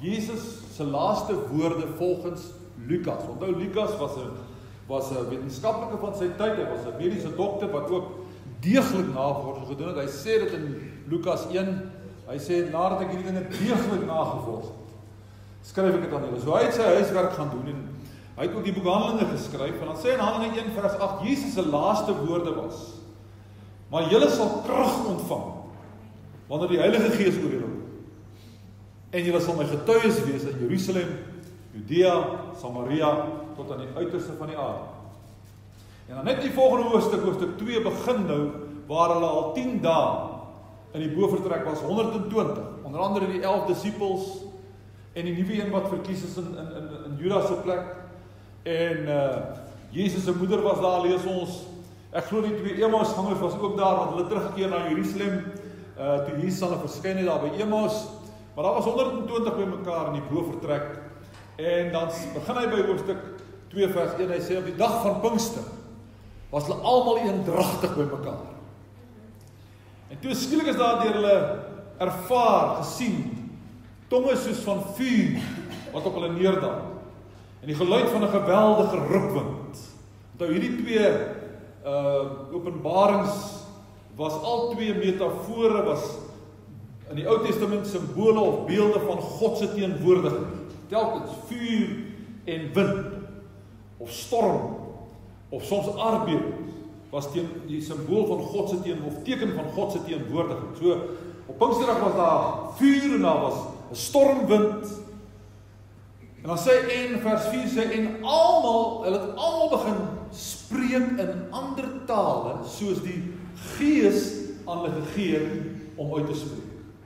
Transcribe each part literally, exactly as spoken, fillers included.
Jesus se laaste woorde volgens Lukas. Onthou, Lukas was 'n was 'n wetenskaplike van sy tyd, hy was 'n mediese dokter wat ook deeglik navorsing gedoen het. Hy sê dit in Lukas een, hy sê nadat ek hierdie dinge deeglik nagevors het, skryf ek dit aan julle. So hy het sy huiswerk gaan doen en hy het ook die boek Handelinge geskryf en dan sê in Handelinge een vers agt, Jesus se laaste woorde was: maar julle sal krag ontvang wanneer die Heilige Gees oor julle kom. En julle sal my getuies wees in Jerusalem, Judea, Samaria, tot aan die uiterste van die aarde. En dan net die volgende hoofstuk, hoofstuk twee, begin nou, waar hulle al tien dae in die bovertrek was, honderd en twintig, onder andere die elf disippels, en die nuwe een wat verkies is in, in, in, in Judas se plek, en uh, Jesus se moeder was daar, lees ons, ek glo die twee Emmausgangers was ook daar, want hulle teruggekeer na Jerusalem, uh, toe Jesus aan 'n verskyn het daar by Emmaus, maar daar was honderd en twintig by mekaar in die bovertrek, en dan begin hy by hoofstuk twee vers een, hy sê op die dag van Pinkster was hulle almal eendragtig by mekaar. En toe skielik is daar deur hulle ervaar, gesien, tonge soos van vuur wat op hulle neerdaal. En die geluid van 'n geweldige rukwind. Onthou hierdie twee uh, openbarings was al twee metafore, was in die Ou Testament simbole of beelde van God se teenwoordigheid. Telkens vuur en wind, of storm, of soms aardbewing, was teen, die symbool van God se teen, of teken van God se teenwoordigheid. So, op Pinksterdag was daar vuur en daar was 'n stormwind. En dan sê en vers vier sê, en almal, hulle het almal begin spreek in ander tale, soos die Gees aan hulle gegee het om uit te spreek.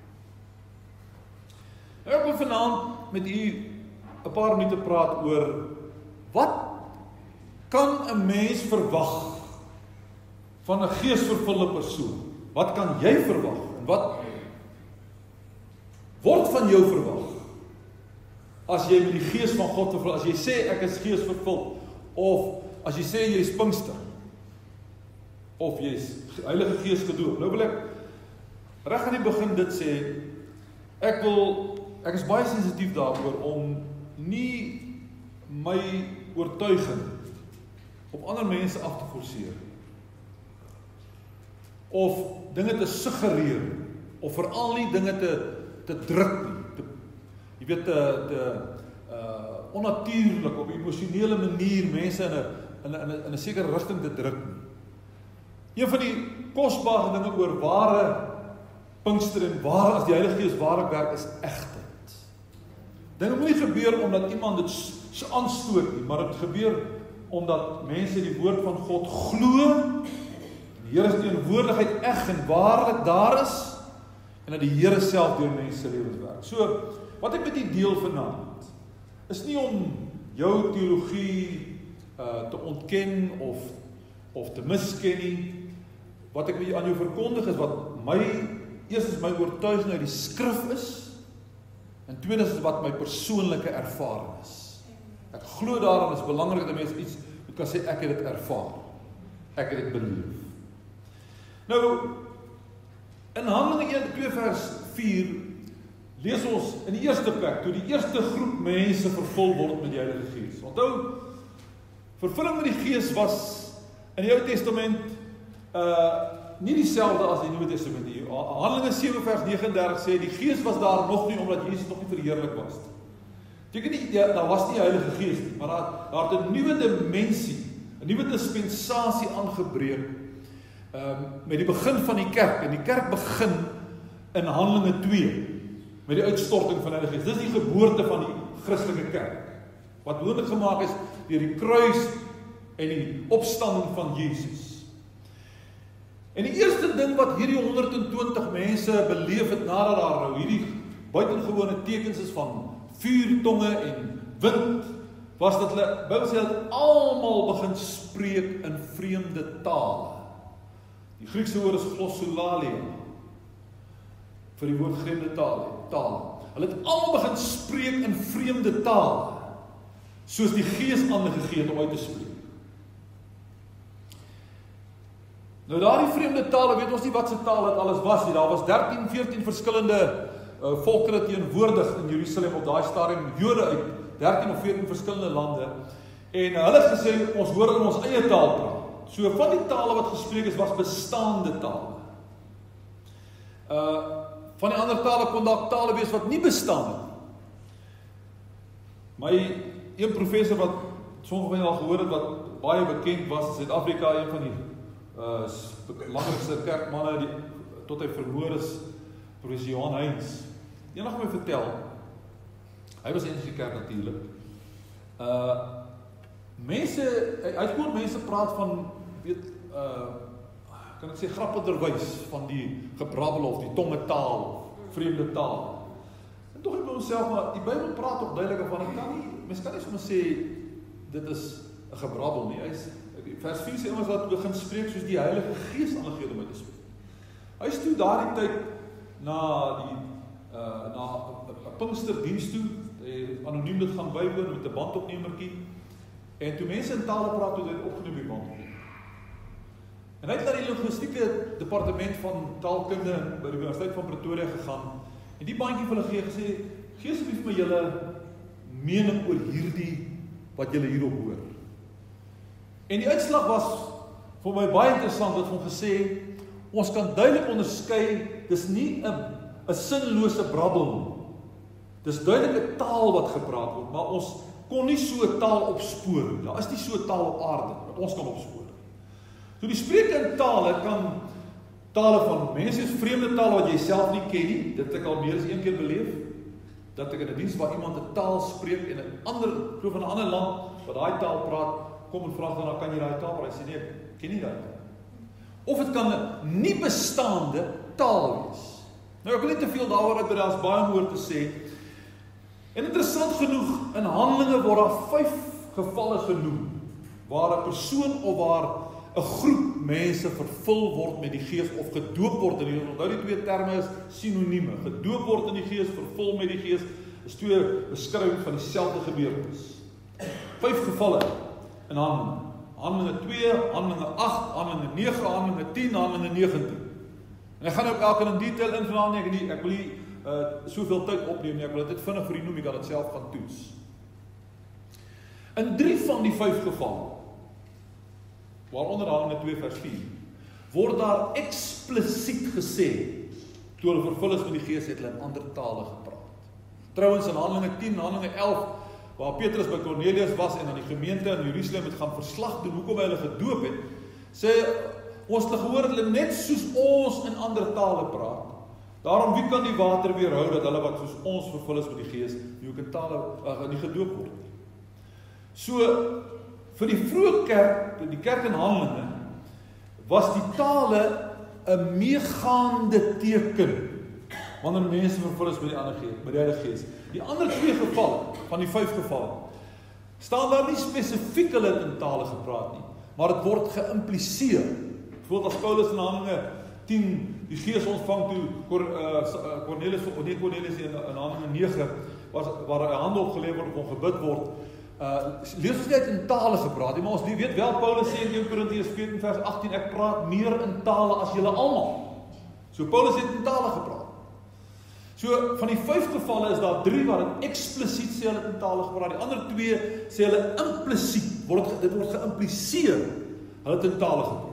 Nou, ek wil vanaand met u 'n paar minute praat oor wat kan 'n mens verwag van 'n geesvervulde persoon? Wat kan jy verwag? En wat word van jou verwag as jy met die Gees van God vervul? As jy sê ek is geesvervuld, of as jy sê jy is Pinkster, of jy is Heilige Gees gedoop. Nou wil ek reg aan die begin dit sê, ek wil ek is baie sensitief daaroor om nie my oortuiging op ander mense af te forceer, of dinge te suggereer, of veral nie dinge te, te druk nie, te, jy weet, te, te uh, onnatuurlik, op 'n emosionele manier, mense in 'n in 'n in 'n sekere rigting te druk nie. Een van die kosbare dinge oor ware Pinkster en ware, as die Heilige Gees ware werk, is egtheid. Dinge moet nie gebeur omdat iemand dit so aanstoot nie, maar dit gebeur omdat mense die woord van God glo, die Here se teenwoordigheid eg en waarlik daar is, en dat die Here self deur mense se lewens werk. So, wat ek met u deel vanaand, is nie om jou teologie uh, te ontken of, of te misken nie. Wat ek aan jou verkondig is wat my, eerstens my oortuiging uit die skrif is, en tweedens is wat my persoonlike ervaring is. Ek glo daaraan, is belangrik dat mense iets kan sê, ek het dit ervaar, ek het dit beleef. Nou, in Handelinge een, twee vers vier, lees ons in die eerste plek, toe die eerste groep mense vervul word met die Heilige Gees. Onthou, vervulling met die Gees was in die Ou Testament uh, nie dieselfde as die Nuwe Testament nie. Handelinge sewe vers nege en dertig sê, die Gees was daar nog nie, omdat Jesus nog nie verheerlik was. Teken nie, ja, daar was nie die Heilige Gees nie, maar daar, daar het 'n nuwe dimensie, 'n nuwe dispensasie aangebreek, um, met die begin van die kerk, en die kerk begin in Handelinge twee, met die uitstorting van die Heilige Gees. Dis die geboorte van die Christelike kerk, wat moontlik gemaak is deur die kruis en die opstanding van Jesus. En die eerste ding wat hierdie honderd en twintig mense beleef het nadat daar nou hierdie buitengewone tekens is van vuur, tonge en wind, was dat hulle, Bybel sê, dat almal begin spreek in vreemde tale. Die Griekse woord is glossolalia, vir die woord vreemde tale, tale. Hulle het almal begin spreek in vreemde tale, soos die Gees aan hulle gegee het om uit te spreek. Nou daardie vreemde tale, weet ons nie wat se taal dit alles was nie. Daar was dertien, veertien verskillende uh, uh, volkere teenwoordig in Jerusalem op daai stadium, Jode uit dertien of veertien verskillende lande, en uh, hulle het gesê, ons hoor in ons eie taal praat. So van die tale wat gespreek is, was bestaande tale. Uh, van die ander tale kon daar tale wees wat nie bestaan het. My een professor wat sommige van julle al gehoor het, wat baie bekend was in Suid-Afrika, een van die uh, belangrikste kerkmanne, die, tot hy vermoor is, professor Johan Heinz, die nog my vertel, hy was in die kerk natuurlijk, uh, mense, hy het gehoor mense praat van, weet, uh, kan ek sê, grappenderwys van die gebrabbel of die tongetaal, vreemde taal. En toch ek by onsself, maar die Bybel praat toch duidelik van, ek kan nie, mens kan nie soms sê, dit is een gebrabbel nie. Hy is, vers vier sê ons dat begin spreek soos die Heilige Gees aangegee om uit te spreek. Hy is toe daardie tyd na die uh, na 'n Pinksterdiens toe, hy anoniem dit gaan bywoon met 'n bandopnemertjie, en toe mense in tale praat, toe dit opgeneem die bandopnemer. En hy het na die logistieke departement van taalkunde by die Universiteit van Pretoria gegaan, en die bandjie vir hulle gee gesê, gee asseblief my julle mening oor hierdie wat julle hierop hoor. En die uitslag was vir my baie interessant, wat van gesê, ons kan duidelik onderskei, dis nie 'n 'n sinlose brabbel nie. Dis duidelik 'n taal wat gepraat word, maar ons kon nie so 'n taal opspoor nie. Daar is nie so 'n taal op aarde wat ons kan opspoor. So die spreek in tale kan tale van mense, is vreemde tale wat jy self nie ken nie, dit ek al meer as een keer beleef, dat ek in 'n diens waar iemand 'n taal spreek en 'n ander, so van 'n ander land wat daai taal praat, kom en vra dan, kan jy daai taal praat? Hy sê nee, ek ken nie daai taal. Of dit kan 'n nie bestaande taal wees. Nou ek wil nie te veel daaroor uit, daar is baie oor te sê. En interessant genoeg, in Handelinge word daar vyf gevalle genoem, waar 'n persoon of waar 'n groep mense vervul word met die Gees of gedoop word in die Gees. Onthou die twee terme is sinonieme. Gedoop word in die Gees, vervul met die Gees, is twee beskrywings van dieselfde gebeurtenis. Vyf gevalle in Handelinge. Handelinge twee, Handelinge agt, Handelinge nege, Handelinge tien, Handelinge negentien. En ek gaan ook elke in detail invlaan nie, ek, nie, ek wil nie uh, soveel tyd opneem nie, ek wil dit vinnig vir u noem, ek kan dit self gaan toets. In drie van die vyf gevalle, waaronder Handelinge twee vers vier, word daar eksplisiet gesê, toe hulle vervul is met die Gees, het hulle in ander tale gepraat. Trouwens in Handelinge tien, Handelinge elf, waar Petrus by Cornelius was en aan die gemeente in Jerusalem het gaan verslag doen, hoekom hy hulle gedoop het, sê, ons het gehoor dat hulle net soos ons in ander tale praat. Daarom, wie kan die water weerhou, dat hulle wat soos ons vervul is met die Gees, nie ook in tale, uh, nie gedoop word nie. So, vir die vroeë kerk, die kerk in Handelinge, was die tale 'n meegaande teken, wanneer mense vervul is met die ander Gees, met die Heilige Gees. Die ander twee gevalle, van die vyf gevalle, staan daar nie spesifiek hulle in tale gepraat nie, maar het word geïmpliseer. Bijvoorbeeld as Paulus in Handelinge tien die Gees ontvang toe Cor, uh, Cornelius, of nie Cornelius in, in Handelinge nege, was, waar hy hand opgeleef word of om gebid word, uh, lees ons net in tale gepraat, maar ons weet wel, Paulus sê in eerste Korintiërs veertien vers agttien, ek praat meer in tale as julle almal. So Paulus het in tale gepraat. So, van die vyf gevalle is daar drie waar het eksplisiet sê hulle in tale gepraat, die ander twee sê hulle implisiet, word, dit word geïmpliseer, hulle het in tale gepraat.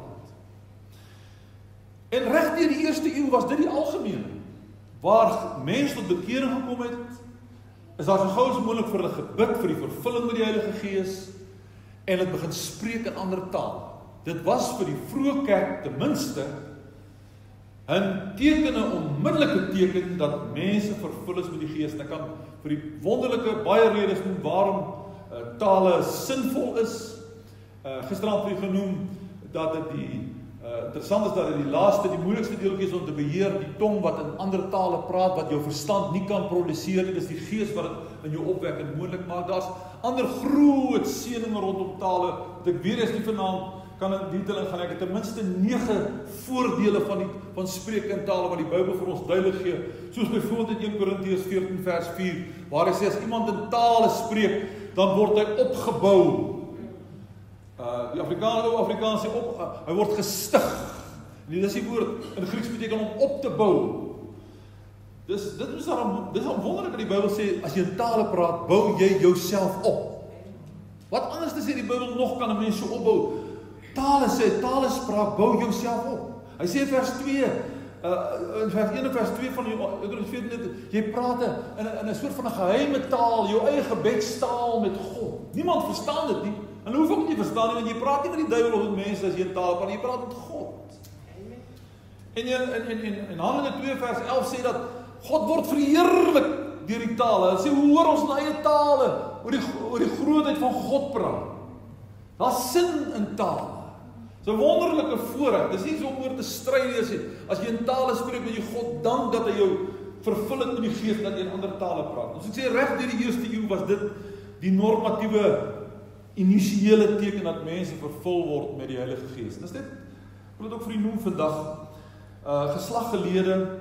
En reg deur die eerste eeu was dit die algemene, waar mense tot bekering gekom het, is daar so gou as moontlik vir hulle gebid, vir die vervulling met die Heilige Gees, en het begin spreek in ander taal. Dit was vir die vroeë kerk ten minste, 'n teken, 'n onmiddellike teken, dat mense vervul is met die Gees. En ek kan vir die wonderlike baie redes noem, waarom uh, tale sinvol is. Uh, gisterand het genoem, dat dit die, uh, interessant is dat dit die laaste, die moeilikste deeltjie is om te beheer, die tong wat in ander tale praat, wat jou verstand nie kan produseer, dit is die Gees wat het in jou opwek en moontlik maak. Daar's ander groot seëninge rondom tale, wat ek weer eens nie vanaand kan in detail in gaan, ek het ten minste nege voordele van, die, van spreek in tale wat die Bybel vir ons duidelik gee, soos byvoorbeeld in eerste Korintiërs veertien vers vier, waar hy sê, as iemand in tale spreek, dan word hy opgebou. Uh, die Afrikaans, ou Afrikaans sê op, uh, hy word gestig. En dit is die woord, in Grieks beteken om op te bou. Dis dit is daarom dis is wonderlik dat die Bybel sê as jy in tale praat, bou jy jouself op. Wat anders sê die Bybel nog kan 'n mens so opbou? Tale sê, tale spraak, bou jouself op. Hy sê in vers twee, uh, in vers een en vers twee van die, ek weet net, jy praat in 'n in 'n soort van 'n geheime taal, jou eie gebedstaal met God. Niemand verstaan dit nie. En hoef ook nie verstaan nie, want jy praat nie met die duiwel of met mense as jy in tale praat, jy praat met God. En in in in in Handelinge twee vers elf sê dat God word verheerlik deur die tale. Hy sê hoe hoor ons na eie tale oor die oor die grootheid van God praat. Daar's sin in tale. Dis 'n wonderlike voorreg. Dis nie so om oor te stry nie as jy as jy in tale spreek met jy God dank dat hy jou vervul het met die Gees dat jy in ander tale praat. Ons sê reg deur die eerste eeu was dit die normatiewe initiële teken dat mense vervul word met die Heilige Gees. Dis net ek wil dit ook vir u noem vandag. Uh geslaggelede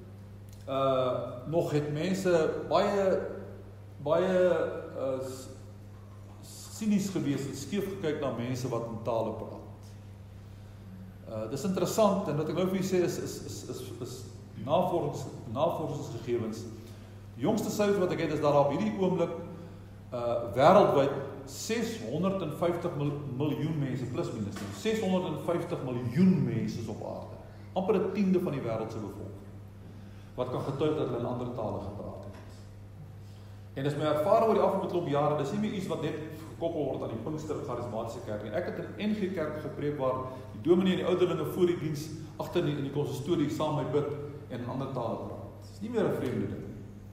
uh nog het mense baie baie uh sinies gewees en skeef gekyk na mense wat in tale praat. Uh dis interessant en wat ek nou vir julle sê is is is is, is navorsings navorsingsgegewens. Die jongste syfer wat ek het is dat daar op hierdie oomblik uh wêreldwyd ses honderd en vyftig miljoen mense plus minus ses honderd en vyftig miljoen mense is op aarde. Amper 'n tiende van die wêreld se bevolking wat kan getuig dat hulle in ander tale gepraat het. En dis my ervaring oor die afgelope klomp jare, dis nie meer iets wat net gekoppel word aan die Pinkster Charismatiese Kerk nie. Ek het in N G Kerk gepreek waar die dominee en die ouderlinge voor die diens agter in die, in die konsistorie saam met bid en in ander tale praat. Dis nie meer 'n vreemde ding.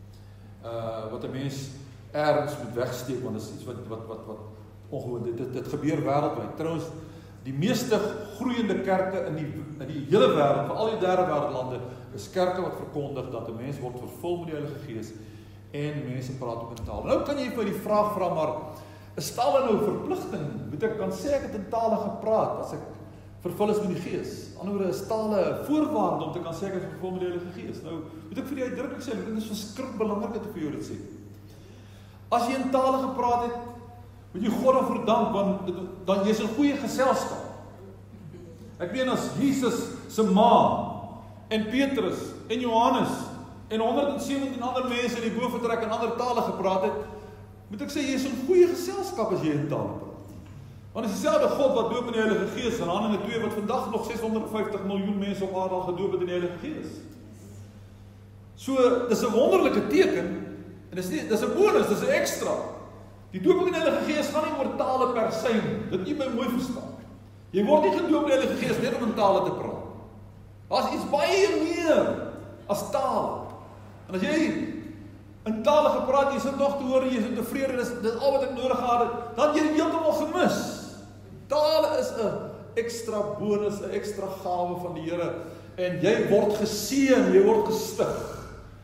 Uh wat 'n mens ergens moet wegsteek want dit is iets wat wat wat wat ongewoon dit, dit dit gebeur wêreldwyd. Trouwens die meeste groeiende kerke in die in die hele wêreld, veral die derde wêreldlande, is kerke wat verkondig dat 'n mens word vervul met die Heilige Gees en mense praat ook in tale. Nou kan jy vir die vraag vra, maar is tale nou 'n verpligting? Moet ek kan sê ek het in tale gepraat as ek vervul is met die Gees? Anderswoorde is tale 'n voorwaarde om te kan sê ek is vervul met die Heilige Gees. Nou moet ek vir die uitdrukking sê, dit is verskriklik belangrik dat ek vir jou dit sê. As jy in tale gepraat het, moet jy God daarvoor dank, want dan jy's in goeie geselskap. Ek meen as Jesus se ma en Petrus en Johannes en honderd en sewentien ander mense in die boefretrek in ander tale gepraat het, moet ek sê jy's in goeie geselskap as jy in tale praat. Want dis dieselfde God wat doop in die Heilige Gees en Handelinge twee wat vandag nog ses honderd en vyftig miljoen mense op aarde al gedoop het in die Heilige Gees. So dis 'n wonderlike teken. En dis nie, dis 'n bonus, dis 'n ekstra. Die doop in die Heilige Gees gaan nie oor tale per se nie. Dit moet jy mooi verstaan. Jy word nie gedoop in die Heilige Gees net om in tale te praat. Daar's iets baie meer as taal. En as jy in tale gepraat, jy sit nog te hoor, jy is tevrede, dis dis al wat ek nodig gehad het, dan jy heeltemal gemis. Tale is 'n ekstra bonus, 'n ekstra gawe van die Here en jy word geseën, jy word gestig.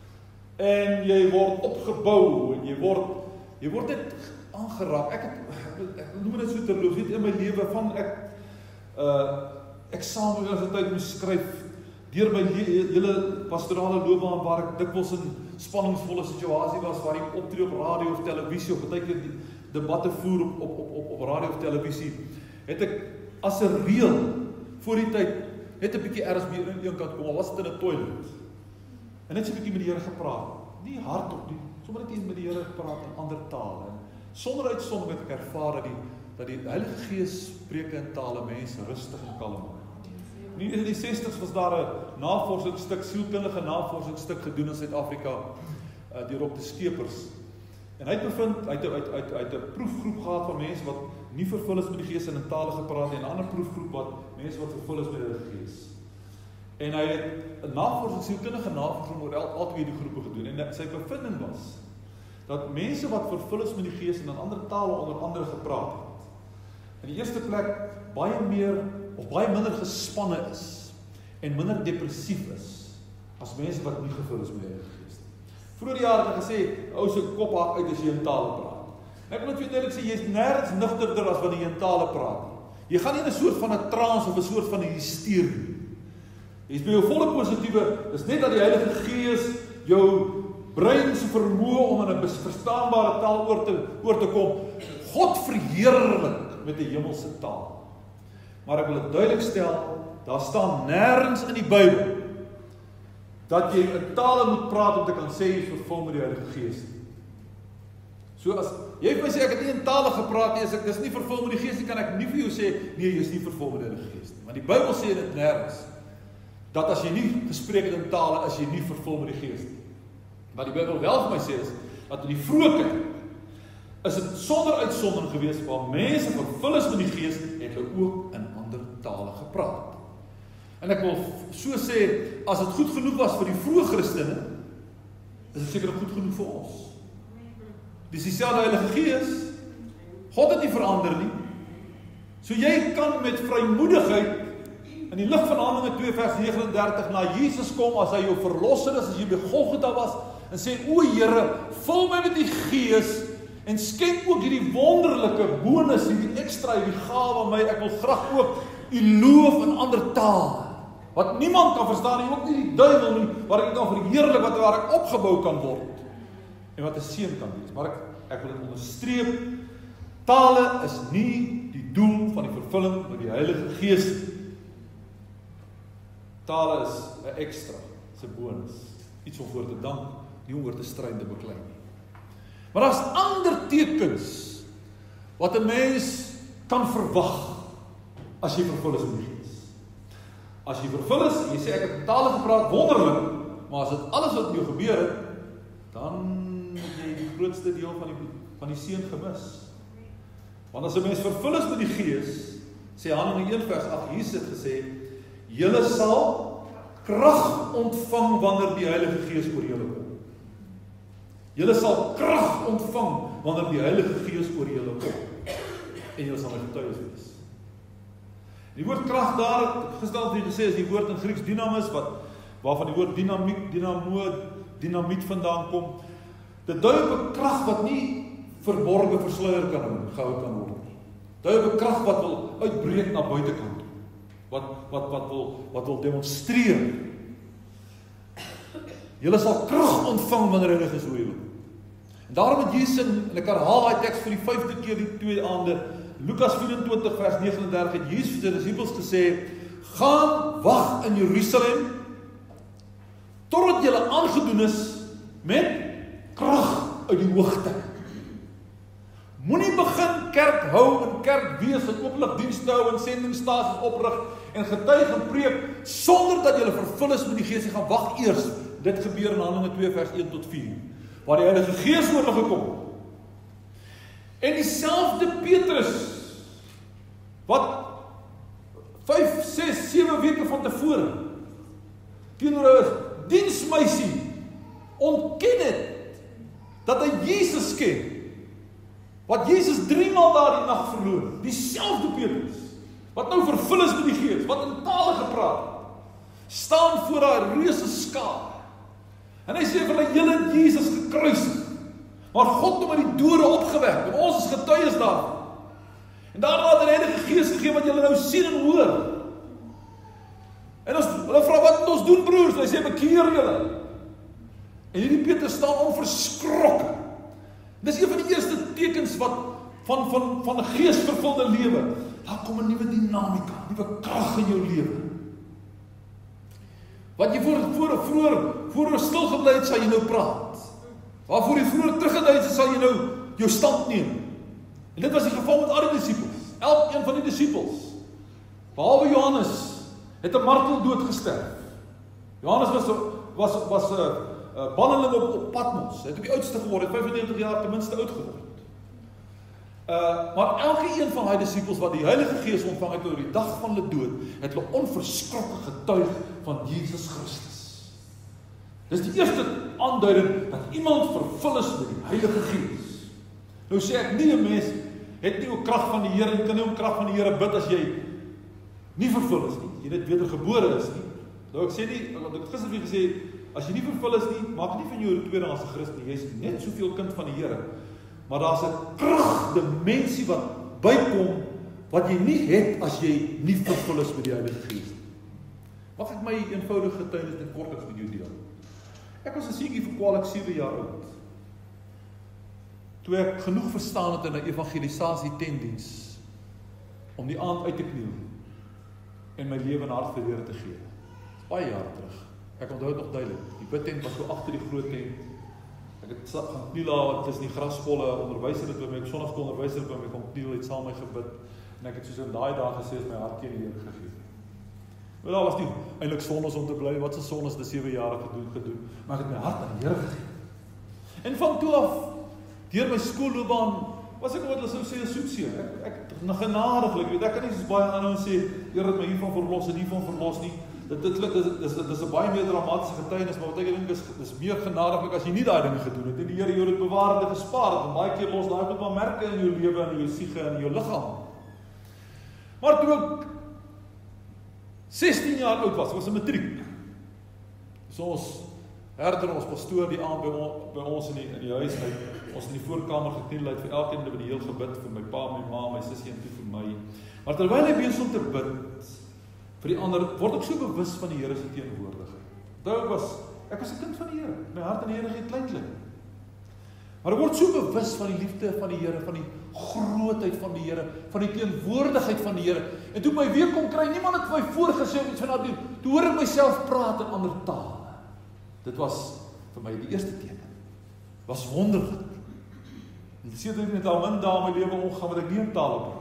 En jy word opgebou en jy word jy word net aangeraak. Ek het ek, ek noem dit so terloops in my lewe van ek uh eksamen universiteit moes skryf deur my hele pastorale loopbaan waar ek dikwels in spanningsvolle situasie was waar ek optree op radio of televisie of baie keer die debatte voer op op op op, op radio of televisie, het ek as 'n reël voor die tyd net 'n bietjie ergens meer in een kant kom, al was dit in 'n toilet. En net so 'n bietjie met die Here gepraat. Nie hardop nie, sommer net met die Here gepraat in ander tale. Sonder uitsondering het ek ervaar dat die dat die Heilige Gees spreek in tale mense rustig en kalm maak. In die sestig's was daar 'n navorsingsstuk, sielkundige navorsingsstuk gedoen in Suid-Afrika uh, deur Dokter Skeepers. En hy het bevind hy het uit uit uit 'n proefgroep gehad van mense wat nie vervul is met die Gees en in tale gepraat en 'n ander proefgroep wat mense wat vervul is met die Heilige Gees. En hy het 'n navorsing, sielkundige navorsing oor al, al twee die groepe gedoen en sy bevinding was dat mense wat vervul is met die Gees en in ander tale onder andere gepraat het, in die eerste plek baie meer of baie minder gespanne is en minder depressief is as mense wat nie gevul is met die Heilige Gees. Vroeger jare het hy gesê, ou se kop haak uit as jy in tale praat. En ek wil net duidelik sê, jy is nêrens nugterder as wanneer jy in tale praat. Jy gaan nie in 'n soort van 'n trance of 'n soort van 'n hysterie. Jy's by jou volle positiewe, dis net dat die Heilige Gees jou brein se vermoë om in 'n verstaanbare taal oor te oor te kom, God verheerlik met 'n hemelse taal. Maar ek wil dit duidelik stel, daar staan nêrens in die Bybel dat jy in tale moet praat om te kan sê jy is vervul met die Heilige Gees nie. So as jy vir my sê ek het nie in tale gepraat nie, as ek dis nie vervul met die Gees nie, kan ek nie vir jou sê nee, jy is nie vervul met die Heilige Gees nie. Want die Bybel sê dit nêrens dat as jy nie gespreek het in tale, is jy nie vervul met die Gees nie. Wat die Bybel wel vir my sê is dat in die vroeë kerk is dit sonder uitsondering gewees waar mense vervul is met die Gees, het hulle ook in ander tale gepraat. En ek wil so sê, as dit goed genoeg was vir die vroeë Christene, is dit seker goed genoeg vir ons. Dis dieselfde Heilige Gees. God het nie verander nie. So jy kan met vrymoedigheid in die lig van Handelinge twee vers neges en dertig na Jesus kom as hy jou verlosser is, as jy by Golgotha was, en sê, o Here, vul my met die Gees, en skenk ook hierdie wonderlike bonus, hierdie ekstra, hierdie gawe aan my, ek wil graag ook u loof in ander taal, wat niemand kan verstaan, en ook nie die duiwel nie, waar ek kan verheerlik, wat waar ek opgebou kan word, en wat 'n seën kan wees. Maar ek, ek wil dit onderstreep, tale is nie die doel van die vervulling met die Heilige Gees. Tale is 'n ekstra, is 'n bonus, iets om voor te dank, nie om oor te stry en te beklei nie. Maar daar's ander tekens wat 'n mens kan verwag as jy vervul is met die Gees. As jy vervul is, jy sê ek het in tale gepraat, wonderlik, maar as dit alles wat met jou gebeur het, dan het jy die grootste deel van die, van die seën gemis. Want as 'n mens vervul is met die Gees, sê Handelinge een vers agt, Jesus het gesê, julle sal krag ontvang wanneer die Heilige Gees oor julle kom. Julle sal krag ontvang wanneer die Heilige Gees oor julle kom. En julle sal my getuies wees. Die woord krag daar, gister het gesê, is die woord in Grieks dynamis, wat, waarvan die woord dynamiek, dynamo, dynamiet vandaan kom. Dit dui op 'n krag wat nie verborge versluier kan gehou kan word nie. Dui op 'n krag wat wil uitbreek na buitekant toe. Wat, wat, wat, wil, wat wil demonstreer. Julle sal krag ontvang wanneer Heilige Gees oor julle kom. En daarom het Jesus, en ek herhaal daai teks vir die vyfde keer die twee aande, Lukas vyf-en-twintig vers nege en dertig, het Jesus vir sy disippels gesê, gaan wag in Jerusalem, totdat julle aangedoen is met krag uit die hoogte. Moenie begin kerk hou en kerk wees en openlik dienste hou en sendingstasies oprig en getuig en preek sonder dat jy vervul is met die Gees. Jy gaan wag eers. Dit gebeur in Handelinge twee vers een tot vier, waar die Heilige Gees oor hulle gekom. En dieselfde Petrus wat vyf, ses, sewe weke van tevore teenoor 'n diensmeisie ontken het dat hy Jesus ken. Wat Jesus drie maal daardie nag verloor, dieselfde Petrus, wat nou vervul is met die Gees, wat in tale gepraat, staan voor daai reuse skaar. En hy sê vir hulle, julle het Jesus gekruisig, maar God het hom uit die dode opgewek, en ons is getuies daarvan. En daarna het hy die Heilige Gees gegee wat julle nou sien en hoor. En ons, hulle vra, wat moet ons doen, broers? En hy sê, bekeer julle. En hierdie Petrus staan onverskrokke. Dis een van die eerste tekens wat van van van 'n geesvervulde lewe. Daar kom 'n nuwe dinamika, 'n nuwe krag in jou lewe. Wat jy voor voor vroeër voor stil gebly het, sal jy nou praat. Waarvoor jy vroeër teruggeduid het, sal jy nou jou stand neem. En dit was die geval met al die disippels. Elkeen van die disippels, behalwe Johannes, het 'n marteldood gesterf. Johannes was was was 'n uh, uh, banneling op, op Patmos. Hy het op die oudste geword, het vyfennegentig jaar ten minste oud geword. Uh, maar elke een van daai disippels wat die Heilige Gees ontvang het oor die dag van hulle dood, het hulle onverskrokke getuig van Jesus Christus. Dis die eerste aanduiding dat iemand vervul is met die Heilige Gees. Nou sê ek nie 'n mens het nie ook krag van die Here, jy kan nie om krag van die Here bid as jy nie vervul is nie, jy net wedergebore is nie. Nou ek sê nie, ek het gister weer gesê, as jy nie vervul is nie, maak nie van jou 'n tweedehandse Christen, jy is net soveel kind van die Here. Maar daar's 'n kragdimensie wat bykom wat jy nie het as jy nie vervul is met die Heilige Gees. Mag ek my eenvoudige getuienis net kortliks met jou deel? Ek was 'n seentjie vir kwaliek sewe jaar oud. Toe ek genoeg verstaan het in 'n evangelisasie tentdiens om die aand uit te kniel en my lewe en hart vir die Here te gee. Baie jare terug. Ek onthou dit nog duidelik. Die bidtent was so agter die groot tent. Ek het gaan kniel daar tussen die graspolle, onderwyser het by my, sonnaskool onderwyser het by my kom kniel, het saam met my gebid. En ek het soos in daai dae gesê, is my hart teen die Here gegee. Maar daar was nie eintlik sondes om te bly, wat se sondes de sewe jare gedoen gedoen, maar ek het my hart aan die Here gegee. En van toe af, deur my skoolloopbaan, was ek wat hulle sou sê 'n soetseun. Ek ek genadiglik, weet ek kan nie soos baie ander ouens sê, Here het my hiervan verlos en hiervan verlos nie. Dit dit klink dis dis dis 'n baie meer dramatiese getuienis, maar wat ek dink is dis meer genadiglik as jy nie daai dinge gedoen het. En die Here jou dit bewaar en gespaar het. En baie keer los daai goed maar merke in jou lewe en in jou siege en in jou liggaam. Maar toe ek sestien jaar oud was, was 'n matriek. So ons herder ons pastoor die aand by ons, by ons in die in die huis uit, ons in die voorkamer gekniel het vir elkeen het die heel gebid vir my pa, my ma, my sussie en toe vir my. Maar terwyl hy besig om te bid vir die ander, word ek so bewus van die Here se teenwoordigheid. Onthou ek was ek was 'n kind van die Here. My hart aan die Here gee klein klein. Maar ek word so bewus van die liefde van die Here, van die grootheid van die Here, van die teenwoordigheid van die Here. En toe my weer kom kry, niemand het my voorgesê om iets van dit. Toe hoor ek myself praat in ander tale. Dit was vir my die eerste teken. Was wonderlik. En dit sê dat ek met al min dae in my lewe omgaan wat ek nie in tale praat.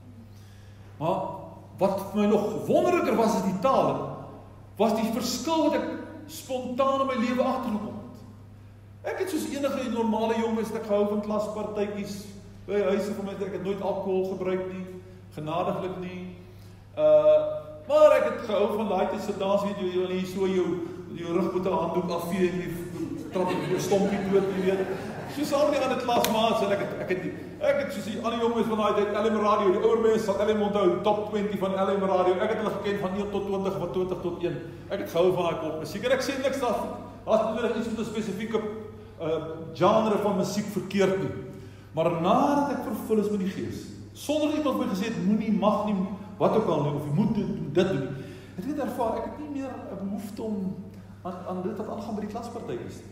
Maar wat vir my nog wonderliker was as die tale, was die verskil wat ek spontaan in my lewe agtergekom het. Ek het soos enige normale jong mens, ek gehou van klaspartytjies, by huise van my, ek het nooit alkohol gebruik nie, genadiglik nie. Uh, maar ek het gehou van daai tyd se dans, weet jy, jy wil nie so jou jou rug met 'n handdoek afvee en jy trap jou stompie dood, jy weet. Soos al die ander klasmaats en ek het ek het ek het soos die ander jonges van daai tyd L M Radio, die ouer mense sal L M onthou, top twintig van L M Radio. Ek het hulle geken van een tot twintig, van twintig tot een. Ek het gehou van daai popmusiek. En ek sê niks daar daar's nodig iets met 'n spesifieke uh, genre van musiek verkeerd nie. Maar nadat ek vervul is met die Gees, sonder iemand my gesê het moenie, mag nie, wat ook al nie, of jy moet dit dit doen. Het ek het ervaar, ek het nie meer 'n behoefte om aan, aan dit wat aangaan by die klaspartytjies nie.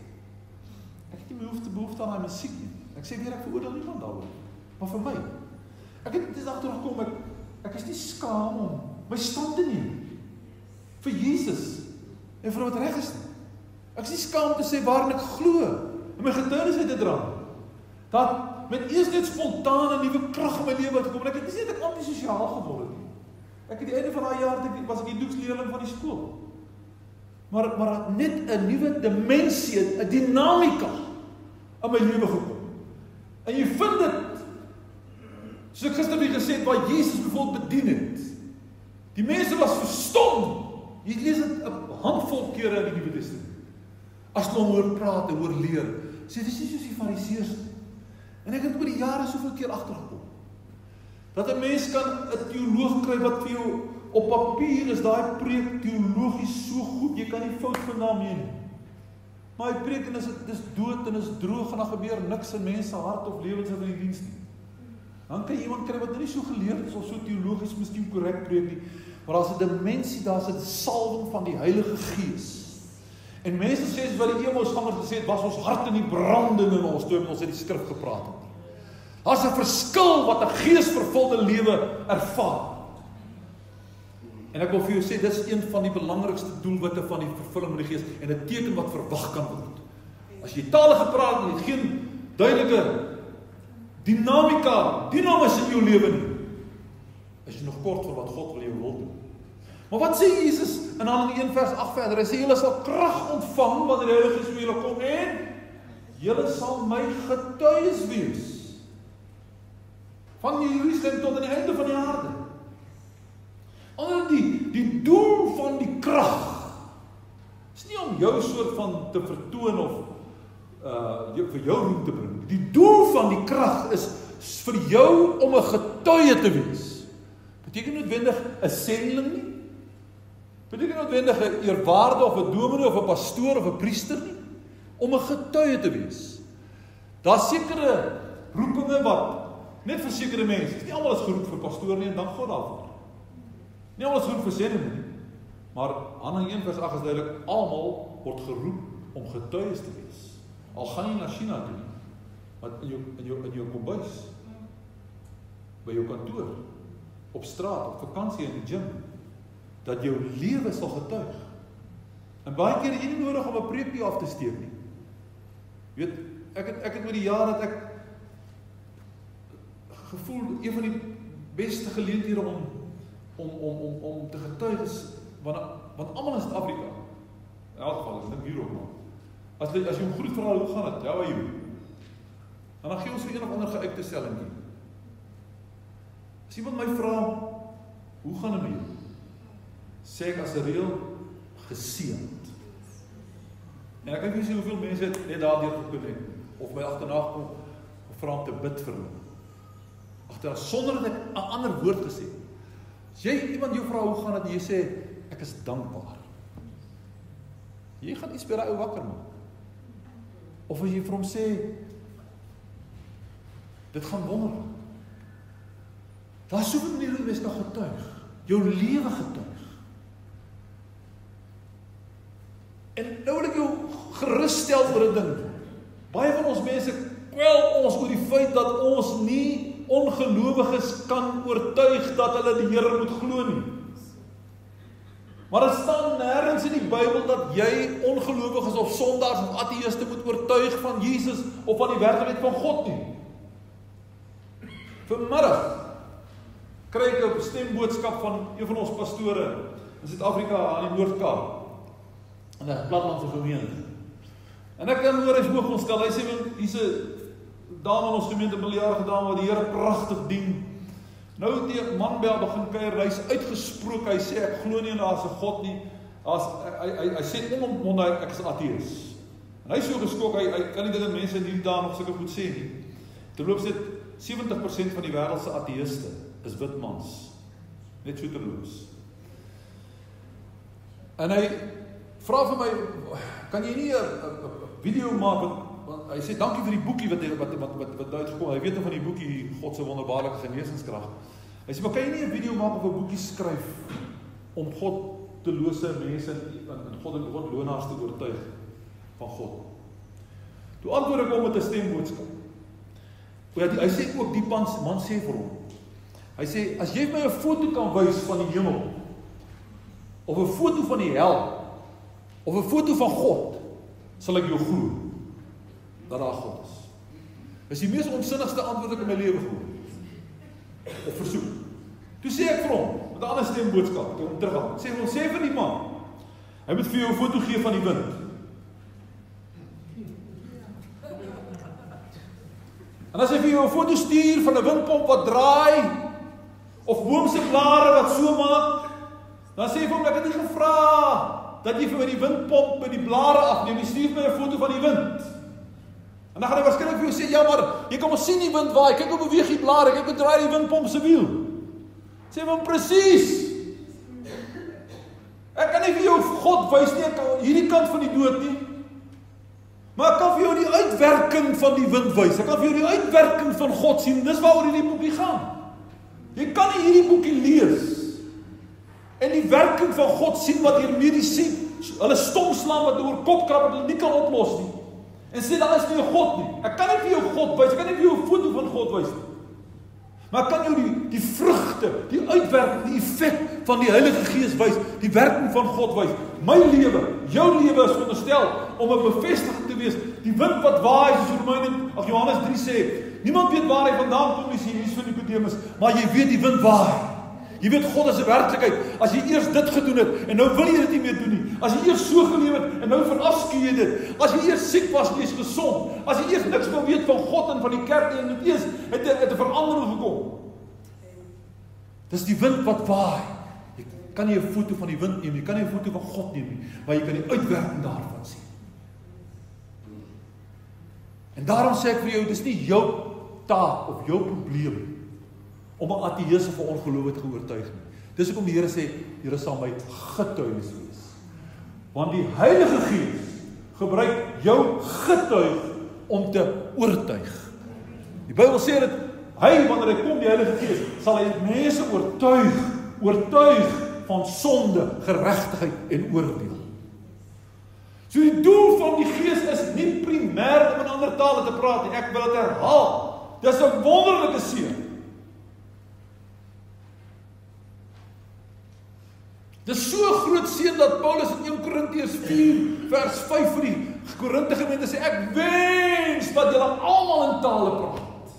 Ek het nie behoefte behoefte aan daai musiek nie. Ek sê weer ek veroordeel niemand daaroor. Maar vir my, ek het dit agtergekom ek ek is nie skaam om my stand te neem vir Jesus en vir wat reg is nie. Ek is nie skaam te sê waarin ek glo en my getuienis uit te dra. Dat met eers net spontane nuwe krag in my lewe uitgekom en ek het nie net ek antisosiaal geword nie. Ek het die einde van daai jaar was ek die doeksleerling van die skool. Maar maar net 'n nuwe dimensie, 'n dinamika in my lewe gekom. En jy vind dit soos ek gister weer gesê het waar Jesus bijvoorbeeld bedien het. Die mense was verstom. Jy lees dit 'n handvol kere in die Nuwe Testament. As hulle hoor praat en hoor leer, sê dis nie soos die Fariseërs nie. En ek het oor die jare soveel keer agtergekom dat 'n mens kan 'n teoloog kry wat vir jou op papier is daai preek teologies so goed, jy kan nie fout vind daarmee nie. Maar hy preek en is dit is dood en is droog en dan gebeur niks in mense hart of lewens in die diens nie. Dan kan jy iemand kry wat nie so geleerd is of so teologies miskien korrek preek nie, maar daar's 'n dimensie, daar's 'n salwing van die Heilige Gees. En mense sê soos wat die Emmausgangers gesê het, was ons hart in die branding in ons toe met ons uit die skrif gepraat het. Daar's 'n verskil wat 'n geesvervulde lewe ervaar. En ek wil vir jou sê, dit is een van die belangrikste doelwitte van die vervulling met die Gees en 'n teken wat verwag kan word. As jy tale gepraat en jy geen duidelike dinamika, dinamies in jou lewe nie, is jy nog kort vir wat God wil jou wil doen. Maar wat sê Jesus in Handelinge een vers agt verder? Hy sê julle sal krag ontvang wanneer die Heilige Gees oor julle kom en julle sal my getuies wees. Van Jerusalem tot aan die einde van die aarde. Onder die, die doel van die krag is nie om jou soort van te vertoon of uh, vir jou roem te bring. Die doel van die krag is vir jou om 'n getuie te wees. Beteken noodwendig 'n sendeling nie. Beteken noodwendig 'n eerwaarde of 'n dominee of 'n pastoor of 'n priester nie. Om 'n getuie te wees. Daar's sekere roepinge wat net vir sekere mense, nie almal is geroep vir pastoor nie en dank God daarvoor. Nie almal is geroep vir sendeling nie. Maar Handelinge een vers agt is duidelik, almal word geroep om getuies te wees. Al gaan jy na China toe nie, maar in jou in jou in jou kombuis, by jou kantoor, op straat, op vakansie in die gym, dat jou lewe sal getuig. En baie keer het jy nie nodig om 'n preekie af te steek nie. Weet, ek het ek het met die jare dat ek gevoel een van die beste geleenthede om om om om om te getuig is want want almal in Suid-Afrika. In elk geval, ek dink hier ook nog. As jy as jy hom groet vra hoe gaan dit? Ja, jy. En dan gee ons vir een of ander geuite stelling. As iemand my vra, hoe gaan dit met jou? Sê ek as 'n reël geseënd. En ek kan nie sê hoeveel mense het net daardeur gekom het of my agterna kom vra om te bid vir hulle. Agterna sonder dat ek 'n ander woord gesê het. As jy iemand jou vra hoe gaan dit en jy sê ek is dankbaar. Jy gaan iets by daai ou wakker maak. Of as jy vir hom sê dit gaan wonderlik. Daar is soveel maniere hoe mens kan getuig. Jou lewe getuig. En nou wil ek jou gerusstel oor 'n ding. Baie van ons mense kwel ons oor die feit dat ons nie ongelowiges kan oortuig dat hulle die Here moet glo nie. Maar dit staan nêrens in die Bybel dat jy ongelowiges of sondaars of ateïste moet oortuig van Jesus of van die werklikheid van God nie. Vanmiddag kry ek 'n stemboodskap van een van ons pastore in Suid-Afrika aan die Noord-Kaap. In 'n plattelandse gemeente. En ek kan hoor hy's hoog ontstel. Hy sê hier's 'n dame in ons gemeente, biljarige dame wat die Here pragtig dien. Nou het die man by haar begin kuier, hy's uitgesproke, hy sê ek glo nie in daar's 'n God nie. As hy hy hy sê onomwonde ek is ateïs. En hy is so geskok, hy hy kan nie dit aan mense in hierdie dae nog sulke goed sê nie. Terloops dit sewentig persent van die wêreld se ateïste is wit mans. Net so terloops. En hy vra vir my, kan jy nie 'n video maak want, want hy sê dankie vir die boekie wat wat wat wat wat uitgekom. Hy weet nou van die boekie God se wonderbaarlike genesingskrag. Hy sê maar kan jy nie 'n video maak of 'n boekie skryf om goddelose mense en God en godlonaars te oortuig van God. Toe antwoord ek hom met 'n stemboodskap. Ja, die, hy sê ook die man, man sê vir hom. Hy sê as jy my 'n foto kan wys van die hemel of 'n foto van die hel of 'n foto van God, sal ek jou glo dat daar God is. Dis die mees onsinnigste antwoord ek in my lewe gehoor. Of versoek. Toe sê ek vir hom, met 'n ander stemboodskap, toe hom teruggaan. Sê vir hom, sê vir die man, hy moet vir jou 'n foto gee van die wind. En as hy vir jou 'n foto stuur van 'n windpomp wat draai, of boom se blare wat so maak, dan sê hy vir hom, ek het nie gevra dat jy vir my die windpomp by die blare afneem, jy stuur my 'n foto van die wind. En dan gaan hy waarskynlik vir jou sê, ja maar, jy kan ons sien die wind waai, kyk hoe beweeg die blare, kyk hoe draai die windpomp se wiel. Sê vir hom, presies. Ek kan nie vir jou God wys nie, ek kan hierdie kant van die dood nie. Maar ek kan vir jou die uitwerking van die wind wys. Ek kan vir jou die uitwerking van God sien. Dis waaroor hierdie boekie gaan. Jy kan nie hierdie boekie lees en die werking van God sien wat hier mediese hulle stom slaan wat oor kop krap wat hulle nie kan oplos nie. En sê daar is nie 'n God nie. Ek kan nie vir jou God wys. Ek kan nie vir jou 'n foto van God wys nie. Maar ek kan jou die die vrugte, die uitwerking, die effek van die Heilige Gees wys, die werking van God wys. My lewe, jou lewe is veronderstel om 'n bevestiging te wees. Die wind wat waai, soos Romeine, ag Johannes drie sê, niemand weet waar hy vandaan kom nie, sê Jesus van Nikodemus, maar jy weet die wind waai. Jy weet God is 'n werklikheid. As jy eers dit gedoen het en nou wil jy dit nie meer doen nie. As jy eers so geleef het en nou verafskuw jy dit. As jy eers siek was en jy's gesond. As jy eers niks wil weet van God en van die kerk en dit eers het 'n het 'n verandering gekom. Dis die wind wat waai. Jy kan nie 'n foto van die wind neem nie, jy kan nie 'n foto van God neem nie, maar jy kan die uitwerking daarvan sien. En daarom sê ek vir jou, dis nie jou taak of jou probleem om 'n ateïs of 'n ongelowige te oortuig nie. Dis hoekom die Here sê, Here sal my getuienis wees. Want die Heilige Gees gebruik jou getuig om te oortuig. Die Bybel sê dat hy, wanneer hy kom, die Heilige Gees, sal hy mense oortuig, oortuig van sonde, geregtigheid en oordeel. So die doel van die Gees is nie primêr om in ander tale te praat nie. Ek wil dit herhaal. Dis 'n wonderlike seën. Dis so groot seën dat Paulus in Eerste Korintiërs vier vers vyf vir die Korinte gemeente sê, ek wens dat julle almal in tale praat.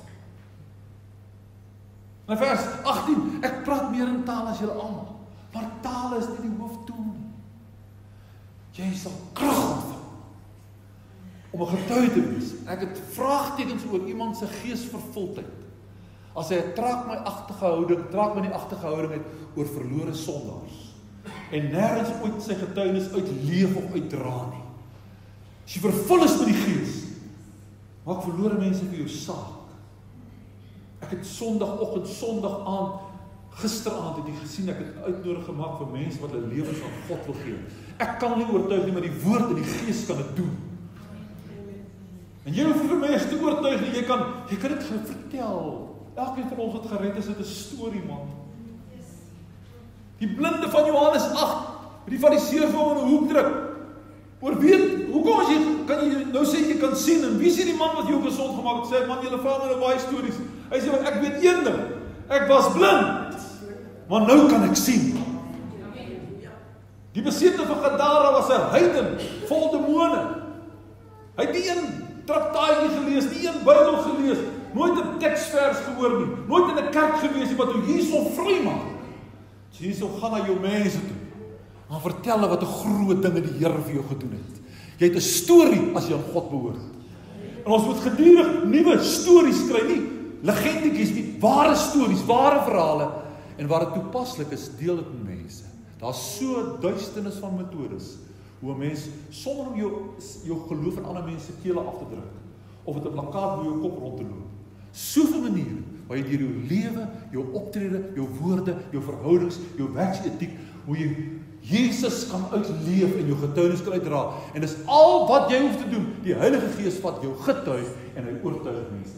In vers agttien, ek praat meer in tale as julle almal, maar tale is nie die hoofdoel nie. Jy sal krag ontvang om 'n getuie te wees. Ek het vraagtekens oor iemand se geesvervuldheid. As hy 'n traag my agtige houding, traag my nie agtige houding het oor verlore sondaars. En nergens ooit sy getuienis uitleef of uitdra nie. As jy vervul is met die Gees, maak verlore mense vir jou saak. Ek het Sondagoggend, Sondag aand, gisteraand het jy gesien, ek het uitnodig gemaak vir mense wat hulle lewens aan God wil gee. Ek kan nie oortuig nie, maar die woord en die Gees kan dit doen. En jy hoef nie vir mense te oortuig nie, jy kan, jy kan dit vertel. Elkeen van ons wat gered is, het 'n storie, man. Die blinde van Johannes agt, die fariseërs wou hom in 'n hoek druk. Oor weet, hoekom as jy, kan jy nou sê jy kan sien, en wie sê die man wat jou gesond gemaak het, sê, man, julle vra my nou baie stories. Hy sê, ek weet een ding, ek was blind, maar nou kan ek sien. Die besete van Gadara was 'n heiden, vol demone. Hy het nie een traktaatjie gelees, nie een Bybel gelees, nooit 'n teksvers gehoor nie, nooit in 'n kerk gewees nie, wat hoe Jesus vry maak. Jesus gaan na jou mense toe, maar vertel hulle wat 'n groot dinge die Here vir jou gedoen het. Jy het 'n storie as jy aan God behoort. En ons moet gedurig nuwe stories kry, nie legendetjies nie, ware stories, ware verhale, en waar dit toepaslik is, deel dit met mense. Daar's so 'n duisternis van metodes, hoe 'n mens, sonder om jou, jou geloof in ander mense kele af te druk, of het 'n plakkaat by jou kop rond te loop. Soveel maniere, waar jy deur jou lewe, jou optrede, jou woorde, jou verhoudings, jou werksetiek, hoe jy Jesus kan uitleef en jou getuienis kan uitdra. En dis al wat jy hoef te doen. Die Heilige Gees vat jou getuig en hy oortuig mense.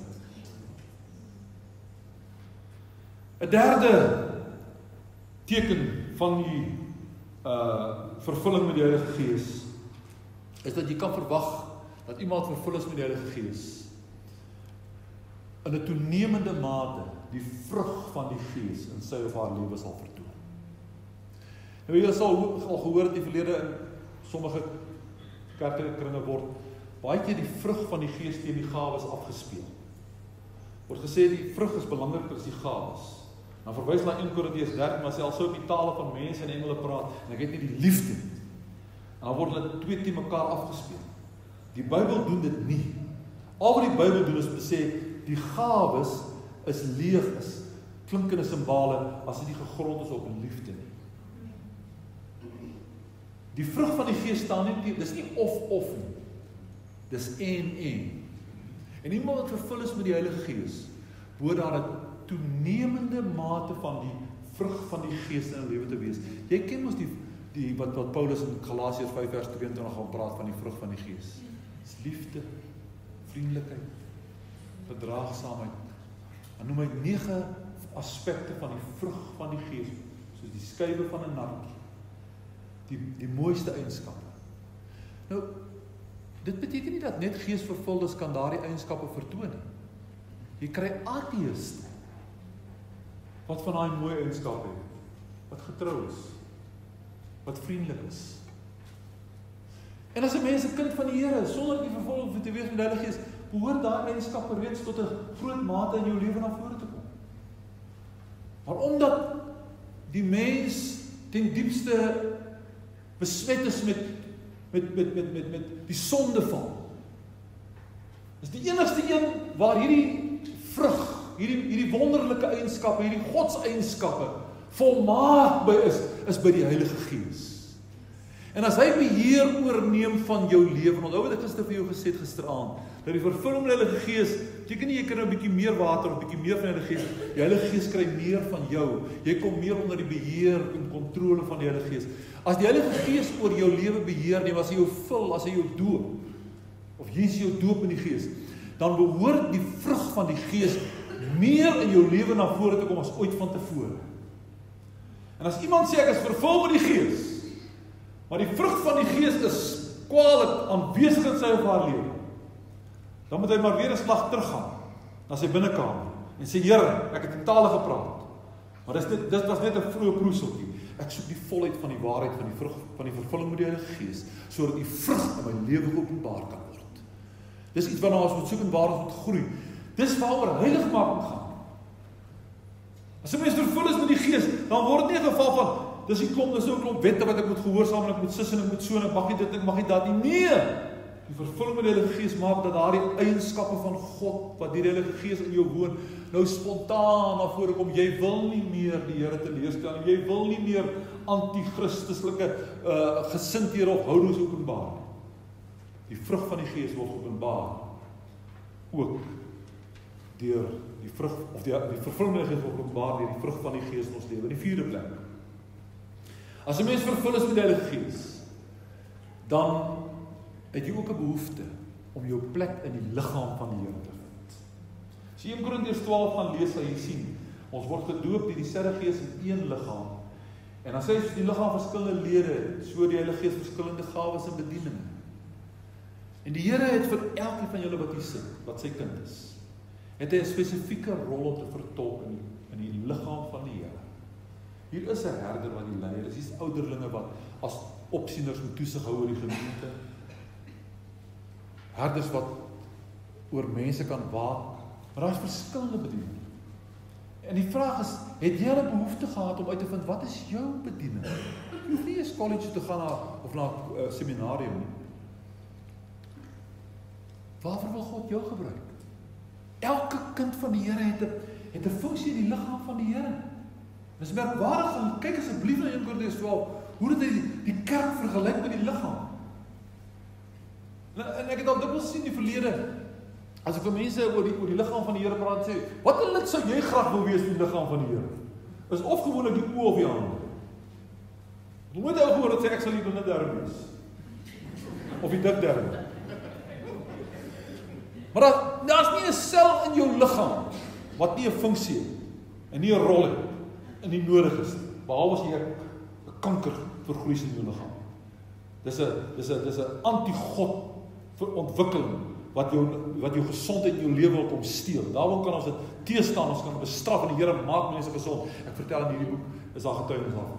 'n Derde teken van die uh, vervulling met die Heilige Gees is dat jy kan verwag dat iemand vervul is met die Heilige Gees in 'n toenemende mate die vrug van die Gees in sy of haar lewe sal vertoon. Nou, jy sal al gehoor het die verlede in sommige kerklike kringe word baie keer die vrug van die Gees teen die gawes afgespeel. Word gesê die vrug is belangriker as die gawes. Dan verwys na Eerste Korintiërs dertien, maar selfs so op die tale van mense en engele praat, en ek het nie die liefde nie. Dan word hulle twee teen mekaar afgespeel. Die Bybel doen dit nie. Al wat die Bybel doen is om te sê, die gawes is leeg, is klinkende simbole, as dit nie gegrond is op liefde nie. Die vrug van die Gees staan nie, dis nie of-of nie. Dis en-en. En iemand wat vervul is met die Heilige Gees, behoort daar 'n toenemende mate van die vrug van die Gees in 'n lewe te wees. Jy ken mos die, die wat, wat Paulus in Galasiërs vyf vers tweeëntwintig gaan praat van die vrug van die Gees. Dis liefde, vriendelikheid, verdraagsaamheid. Dan noem hy nege aspekte van die vrug van die Gees, soos die skuwe van 'n narkie, die, die mooiste eienskappe. Nou, dit beteken nie dat net geesvervuldes kan daardie eienskappe vertoon nie. Jy kry ateïste wat van daai mooi eienskappe het, wat getrou is, wat vriendelik is. En as 'n mens 'n kind van die Here, sonder die vervulling te wees met die Heilige Gees, behoort daai eienskappe reeds tot 'n groot mate in jou lewe na vore te kom. Maar omdat die mens ten diepste besmet is met met met met met met die sondeval, is die enigste een waar hierdie vrug, hierdie hierdie wonderlike eienskappe, hierdie godseienskappe volmaak by is, is by die Heilige Gees. En as hy beheer oorneem van jou lewe, onthou wat ek gister vir jou gesê het gisteraand, dat die vervulling met die Heilige Gees, beteken nie jy kry 'n bietjie meer water of bietjie meer van die Heilige Gees, die Heilige Gees kry meer van jou. Jy kom meer onder die beheer en kontrole van die Heilige Gees. As die Heilige Gees oor jou lewe beheer neem, as hy jou vul, as hy jou doop, of Jesus jou doop in die Gees, dan behoort die vrug van die Gees meer in jou lewe na vore te kom as ooit van tevore. En as iemand sê ek is vervul met die Gees, maar die vrug van die Gees is kwaadlik aanwesig in sy of haar lewe, dan moet hy maar weer 'n slag teruggaan na sy binnekamer en sê, Here, ek het in tale gepraat, maar dis net, dit was net 'n vroeë proeseltjie. ek soek die volheid van die waarheid van die vrug van die vervulling met die Heilige Gees, sodat die vrug in my lewe geopenbaar kan word. Dis iets waarna ons moet soek en waar ons moet groei. Dis waaroor heiligmaking gaan. As 'n mens vervul is met die Gees, dan word dit nie 'n geval van dis die klomp, dis 'n klomp wette wat ek moet gehoorsaam en ek moet sis en ek moet so en ek mag nie dit, ek mag nie dat nie. Nee! Die vervulling met die Heilige Gees maak dat daardie eienskappe van God wat deur die Heilige Gees in jou woon, nou spontaan na vore kom. Jy wil nie meer die Here teleurstel nie. Jy wil nie meer anti-christuslike uh, gesindhede of houdings openbaar nie. Die vrug van die Gees word openbaar ook deur die vrug of die, die vervulling met die Gees word openbaar deur die vrug van die Gees in ons lewe. In die vierde plek. As 'n mens vervul is met die Heilige Gees, dan het jy ook 'n behoefte om jou plek in die liggaam van die Here te vind. As jy in Korintiërs twaalf gaan lees, sal jy sien, ons word gedoop deur dieselfde Gees in een liggaam. En dan sê hy, die liggaam verskillende lede, so die Heilige Gees verskillende gawes en bedieninge. En die Here het vir elkeen van julle wat hier sit, wat sy kind is, het hy 'n spesifieke rol om te vertolk in die, in die liggaam van die Here. Hier is 'n herder wat die leier is, hier is ouderlinge wat as opsieners moet toesig hou oor die gemeente. Herders wat oor mense kan waak, maar daar is verskillende bedieninge. En die vraag is, het jy 'n behoefte gehad om uit te vind, wat is jou bediening? Jy hoef nie eens college te gaan na, of na 'n uh, seminarium nie. Waarvoor wil God jou gebruik? Elke kind van die Here het 'n het 'n funksie in die liggaam van die Here. Dis merkwaardig, kyk asseblief na een Korintiërs twaalf, hoe dit die, die kerk vergelyk met die liggaam. En ek het al dikwels gesien in die verlede, as ek vir mense oor die, oor die liggaam van die Here praat, sê, wat in dit sou jy graag wil wees in die liggaam van die Here? Is of gewoonlik die oë of die hande. Jy moet ook hoor dat sê, ek sal die dunne darm wees. Of die dik darm. Maar daar, daar is nie 'n sel in jou liggaam, wat nie 'n funksie het, en nie 'n rol het, en nie nodig is, behalwe as jy 'n kanker vergroeis in jou liggaam. Dis 'n dis 'n dis 'n anti-God vir ontwikkeling wat jou wat jou gesondheid in jou lewe wil kom steel. Daarom kan ons dit teestaan, ons kan bestraf en die Here maak mense gesond. Ek vertel in hierdie boek is daar getuienis daarvan.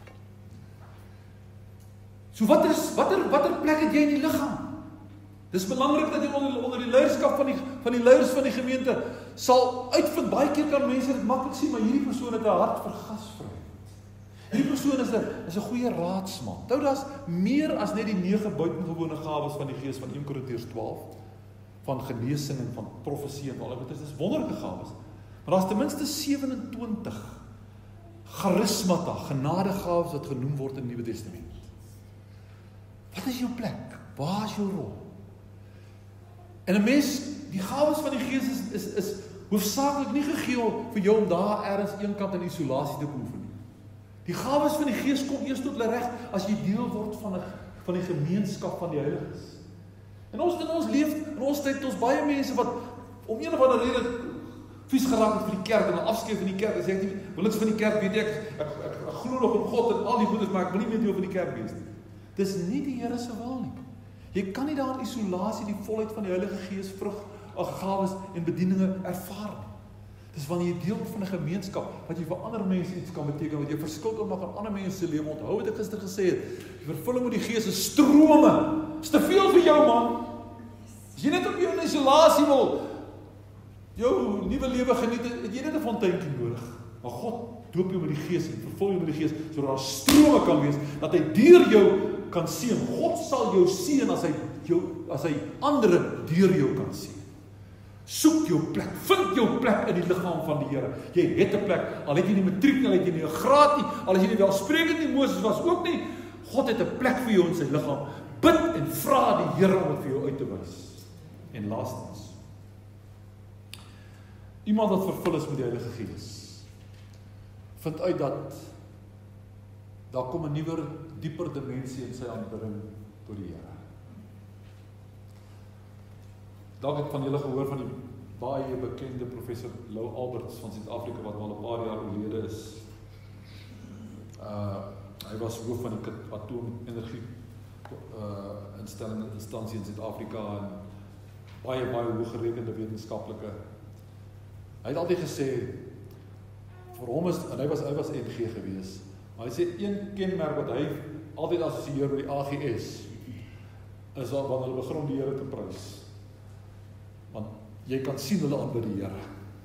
So watter is watter watter plek het jy in die liggaam? Dis belangrik dat jy onder onder die leierskap van die van die leiers van die gemeente sal uitvind. Baie keer kan mense dit maklik sien, maar hierdie persoon het 'n hart vir gasvryheid. Hierdie persoon is 'n is 'n goeie raadsman. Nou daar's meer as net die nege buitengewone gawes van die Gees van een Korintiërs twaalf, van genesing en van profesie en al dit. Dit is wonderlike gawes. Maar daar's ten minste sewe-en-twintig charismata, genadegawes wat genoem word in die Nuwe Testament. Wat is jou plek? Waar is jou rol? En 'n mens, die gawes van die Gees is is is hoofsaaklik nie gegee vir jou om daar ergens eenkant in isolasie te beoefen nie. Die gawes van die Gees kom eers tot hulle reg as jy deel word van 'n van die gemeenskap van die heiliges. En ons in ons leef, in ons tyd, ons baie mense wat om een of ander rede vies geraak het vir die kerk en dan afskeid van die kerk en sê ek nie, wil niks van die kerk weet ek, ek, ek, ek, ek glo nog in God en al die goedes, maar ek wil nie meer deel van die kerk wees nie. Dis nie die Here se wil nie. Jy kan nie daar in isolasie die volheid van die Heilige Gees vrug, gawes en bedieninge ervaar nie. Dis wanneer jy deel word van 'n gemeenskap wat jy vir ander mense iets kan beteken, wat jy verskil kan maak in ander mense se lewe. Onthou wat ek gister gesê het, die vervulling met die Gees is strome. Dis te veel vir jou, man. As jy net op jou in isolasie wil jou nuwe lewe geniet, het jy net 'n fonteintjie nodig. Maar God doop jou met die Gees en vervul jou met die Gees sodat daar strome kan wees dat hy deur jou kan seën. God sal jou seën as hy jou as hy ander deur jou kan seën. Soek jou plek, vind jou plek in die liggaam van die Here. Jy het 'n plek, al het jy nie matriek nie, al het jy nie 'n graad nie, al is jy nie welsprekend nie, Moses was ook nie. God het 'n plek vir jou in sy liggaam. Bid en vra die Here om dit vir jou uit te wys. En laastens, iemand wat vervul is met die Heilige Gees, vind uit dat daar kom 'n nuwer, dieper dimensie in sy aanbidding tot die Here. Dalk het van julle gehoor van die baie bekende professor Lou Alberts van Suid-Afrika wat al 'n paar jaar oorlede is. Uh, hy was hoof van die atoomenergie uh, instelling instansie in Suid-Afrika en baie baie hooggerekende wetenskaplike. Hy het altyd gesê vir hom is en hy was hy was N G gewees. Maar hy sê, een kenmerk wat hy altyd assosieer met die A G S, is dat wanneer hulle begin om die Here te prys. Want jy kan sien hulle aanbid die Here.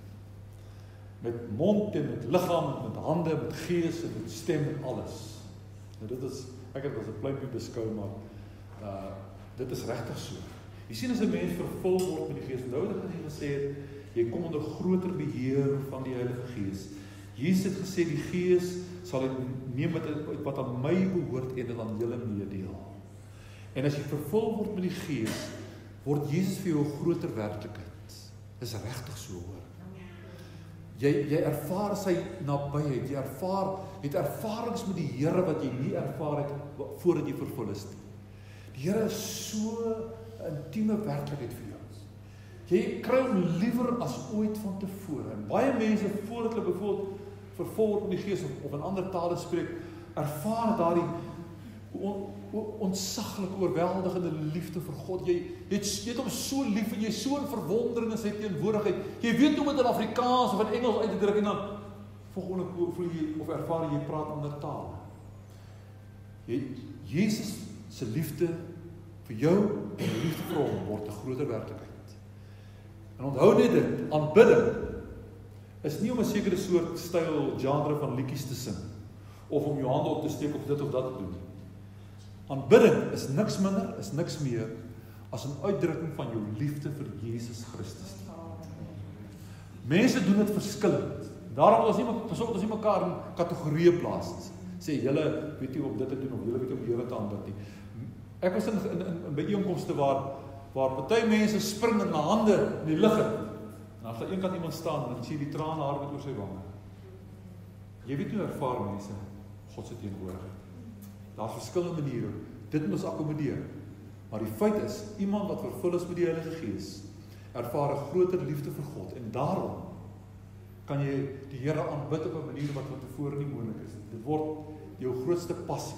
Met mond en met liggaam, met hande, met gees en met stem en alles. Nou dit is, ek het as 'n pleintjie beskou, maar uh, dit is regtig so. Jy sien as 'n mens vervul word met die Gees, nou dat hy gesê het, jy kom onder groter beheer van die Heilige Gees. Jesus het gesê, die Gees sal dit neem met wat aan my behoort en dit aan julle meedeel. En as jy vervul word met die Gees, word Jesus vir jou 'n groter werklikheid. Dis regtig so, hoor. Jy, jy ervaar sy nabyheid, jy ervaar, jy het ervarings met die Here wat jy nie ervaar het voordat jy vervul is. Die Here is so 'n intieme werklikheid vir jou. Jy kry hom liewer as ooit van tevore. En baie mense, voordat hulle bijvoorbeeld vervul word met die Gees of, of in ander tale spreek, ervaar daardie on, on, ontsaglike, oorweldigende liefde vir God. Jy, jy, het, jy het hom so lief en jy is so in verwondering in sy teenwoordigheid. Jy weet hoe met in Afrikaans of in Engels uit te druk en dan volgende voel jy of ervaar jy praat ander tale. Jy, Jesus se liefde vir jou en die liefde vir hom word 'n groter werklikheid. En onthou net dit, aanbidding is nie om 'n sekere soort styl, genre van liedjies te sing of om jou hande op te steek of dit of dat te doen. Aanbidding is niks minder, is niks meer as 'n uitdrukking van jou liefde vir Jesus Christus. Mense doen dit verskillend. Daarom wil ons nie ons nie mekaar in kategorieë plaas. Sê julle weet nie om dit te doen of julle weet om die Here te aanbid nie. Ek was in in, in, in byeenkomste waar waar party mense spring in hulle hande in die lug in. En as daar een kant iemand staan en dan sien jy die trane haar met oor sy wange. Jy weet hoe ervaar mense God se teenwoordigheid. Daar's verskillende maniere. Dit moet ons akkommodeer. Maar die feit is, iemand wat vervul is met die Heilige Gees, ervaar 'n groter liefde vir God en daarom kan jy die Here aanbid op 'n manier wat van tevore nie moontlik is. Dit word jou grootste passie.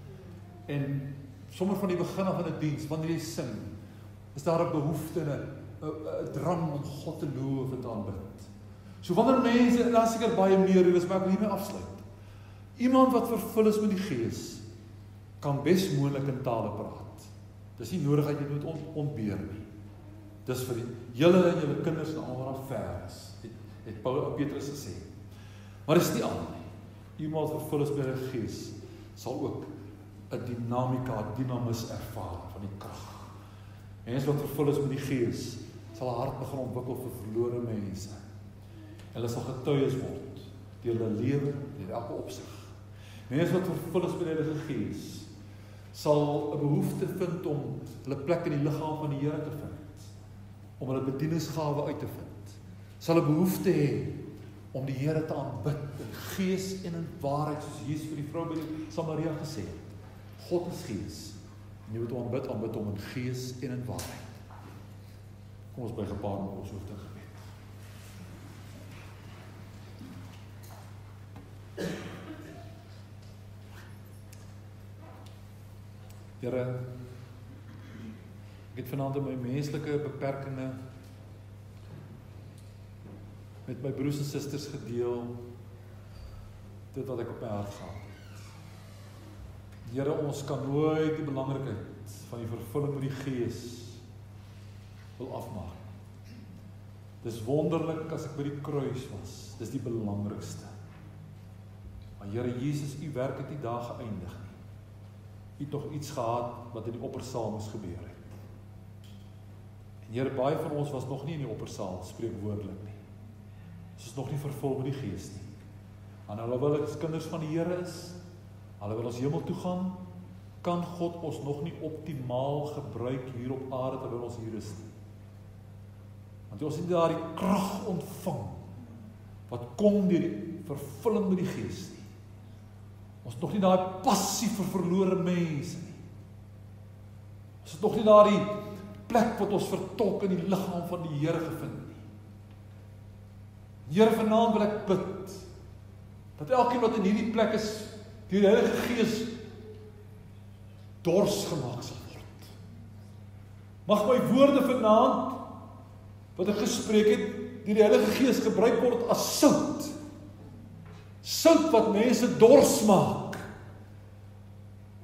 En sommer van die begin af van 'n diens, wanneer jy sing, is daar 'n behoefte, 'n 'n drang om God te loof en te aanbid. So wanneer mense, en daar is seker baie meer, dis maar ek wil hiermee afsluit. Iemand wat vervul is met die Gees, kan bes moontlik in tale praat. Dis nie nodig dat jy dit moet ontbeer nie. Dis vir julle en julle kinders en almal wat ver is, het, het Paulus Petrus gesê. Maar dis nie al nie. Iemand wat vervul is met die Gees, sal ook 'n dinamika, 'n dinamis ervaar van die krag. Mense wat vervul is met die Gees, sal 'n hart begin ontwikkel vir verlore mense. En hulle sal getuies word deur hulle lewe, deur elke opsig. Mense wat vervul is met die Heilige Gees, sal 'n behoefte vind om hulle plek in die liggaam van die Here te vind, om hulle bedieningsgawe uit te vind. Sal 'n behoefte hê om die Here te aanbid in gees en in waarheid, soos Jesus vir die vrou by die Samaria gesê het. God is gees. En jy moet hom aanbid, aanbid hom in gees en in waarheid. Kom ons by gepaard met ons hoofde gebed. Here, ek het vanaand in my menslike beperkings met my broers en susters gedeel dit wat ek op my hart gehad het. Here, ons kan nooit die belangrikheid van die vervulling met die Gees wil afmaak. Dis wonderlik as ek by die kruis was. Dis die belangrikste. Maar Here Jesus, U werk het nie daar geëindig nie. U het nog iets gehad wat in die oppersaal moes gebeur het. En Here, baie van ons was nog nie in die oppersaal, spreekwoordelik nie. Ons is nog nie vervul met die Gees nie. En alhoewel ons kinders van die Here is, alhoewel ons hemel toe gaan, kan God ons nog nie optimaal gebruik hier op aarde terwyl ons hier is nie. Want ons het nie daar die krag ontvang wat kom deur die vervulling met die Gees nie. Ons het nog nie daai passie vir verlore mense nie. Ons het nog nie daai plek wat ons vertolk in die liggaam van die Here gevind nie. Here, vanaand wil ek bid dat elkeen wat in hierdie plek is, deur die Heilige Gees dors gemaak sal word. Mag my woorde vanaand wat ek gespreek het, deur die Heilige Gees gebruik word as sout. Sout wat mense dors maak.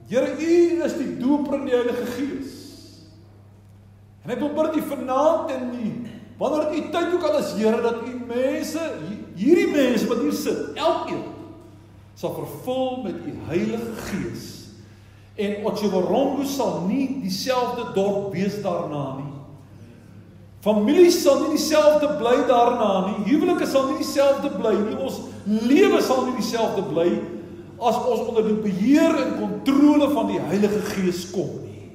Here, U is die doper in die Heilige Gees. En ek wil bid die vanaand en die, wanneer U tyd ook al is, Here, dat U mense, hierdie mense wat hier sit, elkeen, sal vervul met U Heilige Gees. En Otjiwarongo sal nie dieselfde dorp wees daarna nie. Families sal nie dieselfde bly daarna nie. Huwelike sal nie dieselfde bly nie. Ons lewe sal nie dieselfde bly as ons onder die beheer en kontrole van die Heilige Gees kom nie.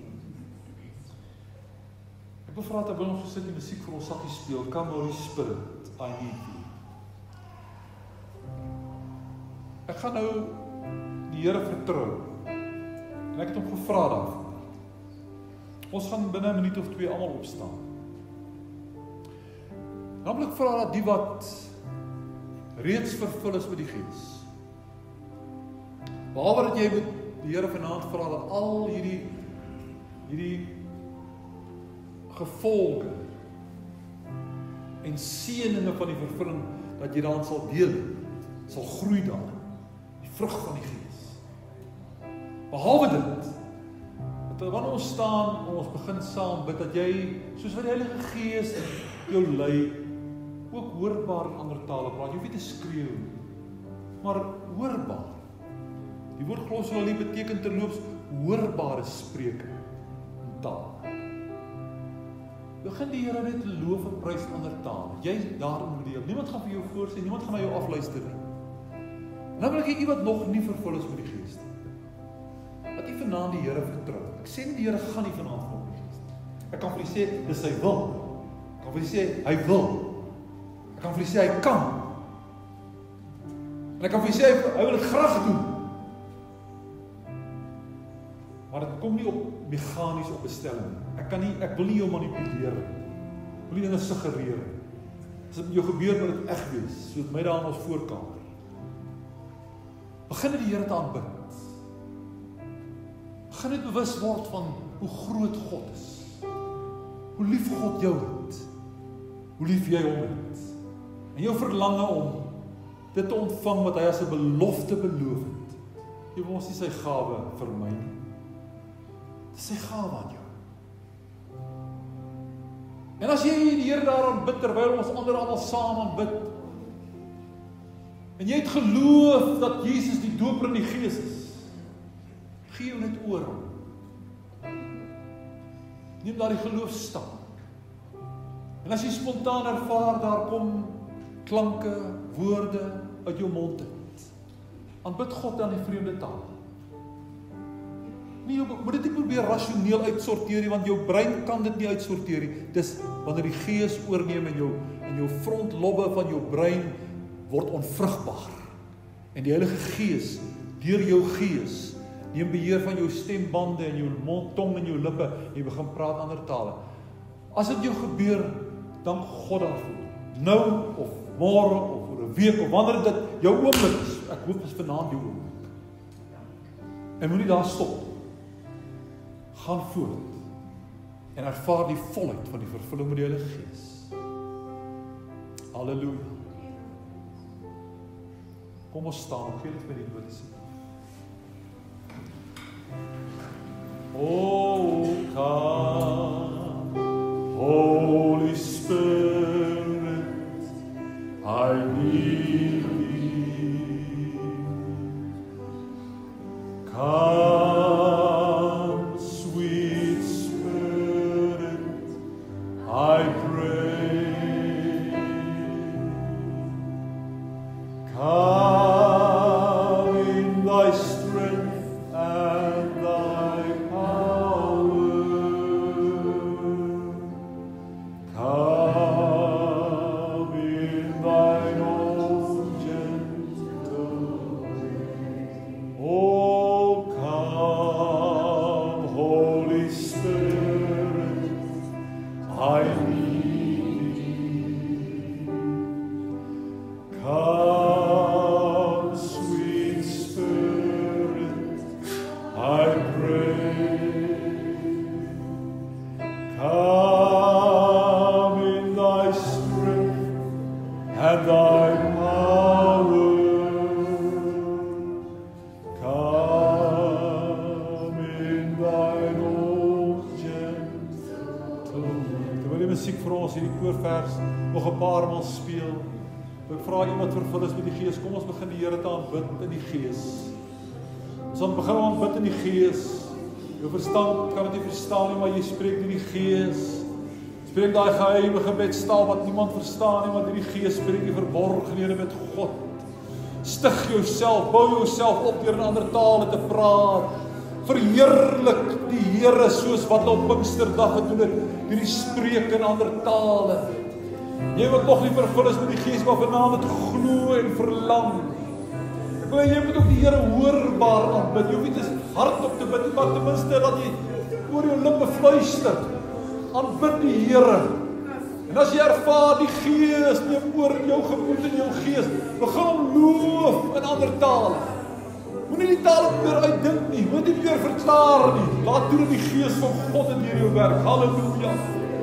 Ek wil vra dat wil ons gesit die musiek vir ons sakkie speel. Come Holy Spirit, I need you. Ek gaan nou die Here vertrou. En ek het hom gevra daarvoor. Ons gaan binne 'n minuut of twee almal opstaan. Dan wil ek vra dat die wat reeds vervul is met die Gees, behalwe dat jy met die Here vanaand vra dat al hierdie hierdie gevolge en seëninge van die vervulling, dat jy daarin sal deel, sal groei daarin, die vrug van die Gees. Behalwe dit, dat wanneer ons staan en ons begin saam bid, dat jy, soos wat die Heilige Gees jou lei, ook hoorbaar in ander tale praat. Jy hoef nie te skreeu nie, maar hoorbaar. Die woord glossolalie beteken terloops hoorbare spreuke in taal. Begin die Here net loof en prys in ander tale. Jy daarin moet deel. Niemand gaan vir jou voorsê, niemand gaan na jou afluister nie. En dan wil ek hê, u wat nog nie vervul is met die Gees nie, dat u vanaand die Here vertrou. Ek sê nie die Here gaan nie vanaand vir die Gees nie. Ek kan vir u sê, dis sy wil. Ek kan vir u sê, hy wil. Ek kan vir u sê, hy kan. En ek kan vir u sê, hy wil dit graag doen. Maar dit kom nie op meganies op bestelling. Ek kan nie, ek wil nie jou manipuleer. Ek wil nie dinge suggereer. As dit met jou gebeur, moet dit eg wees, soos my daar in ons voorkamer. Begin die Here te aanbid. Begin net bewus word van hoe groot God is. Hoe lief God jou het. Hoe lief jy hom het. En jou verlange om dit te ontvang wat hy as 'n belofte beloof het. Jy wil ons nie sy gawe vermy nie. Dit is sy gawe aan jou. En as jy die Here daaraan bid, terwyl ons ander almal saam aan bid, en jy het geloof dat Jesus die doper in die Gees is, gee jou net oor hom. Neem daar die geloofstap. En as jy spontaan ervaar, daar kom klanke, woorde uit jou mond uit, aanbid God dan die vreemde taal. Nee, jy moet dit nie probeer rasioneel uitsorteer nie, want jou brein kan dit nie uitsorteer nie. Dis wanneer die Gees oorneem en jou, en jou frontlobbe van jou brein word onvrugbaar. En die Heilige Gees, deur jou Gees, neem beheer van jou stembande en jou mond, tong en jou lippe, en jy begin praat ander tale. As dit jou gebeur, dank God daarvoor. Nou, of môre, of oor 'n week, of wanneer dit jou oomblik is. Ek hoop dit is vanaand jou oomblik. En moenie daar stop. Gaan voort en ervaar die volheid van die vervulling met die Heilige Gees. Halleluja. Kom ons staan, gee dit vir die dood asseblief. Oh, come, Holy Spirit, I need thee. Come, sweet Spirit, I pray. Come in thy strength and thy power. Come in thine own gentle way. Oh, come, Holy Spirit, I need thee. Come, sweet Spirit, I pray. Come in thy strength and thy power. Come paar maal speel. Ek vra iemand vervul is met die Gees, kom ons begin die Here te aanbid in die Gees. Ons gaan begin aanbid in die Gees. Jou verstand kan dit nie verstaan nie, maar jy spreek deur die Gees. Spreek daai geheime gebedstaal wat niemand verstaan nie, want deur die Gees spreek jy verborgenhede met God. Stig jouself, bou jouself op deur in ander tale te praat. Verheerlik die Here soos wat hy op Pinksterdag gedoen het, deur die spreek in ander tale. Jy wat nog nie vervul is met die Gees, maar vanaand het glo en verlang. Ek wil jy moet ook die Here hoorbaar aanbid. Jy hoef nie te hardop te bid, maar ten minste dat jy oor jou lippe fluister. Aanbid die Here. En as jy ervaar die Gees neem oor in jou gemoed en jou gees, begin hom loof in ander tale. Moenie die tale meer uitdink nie, moet nie meer verklaar nie. Laat toe die Gees van God in hierdie werk. Halleluja.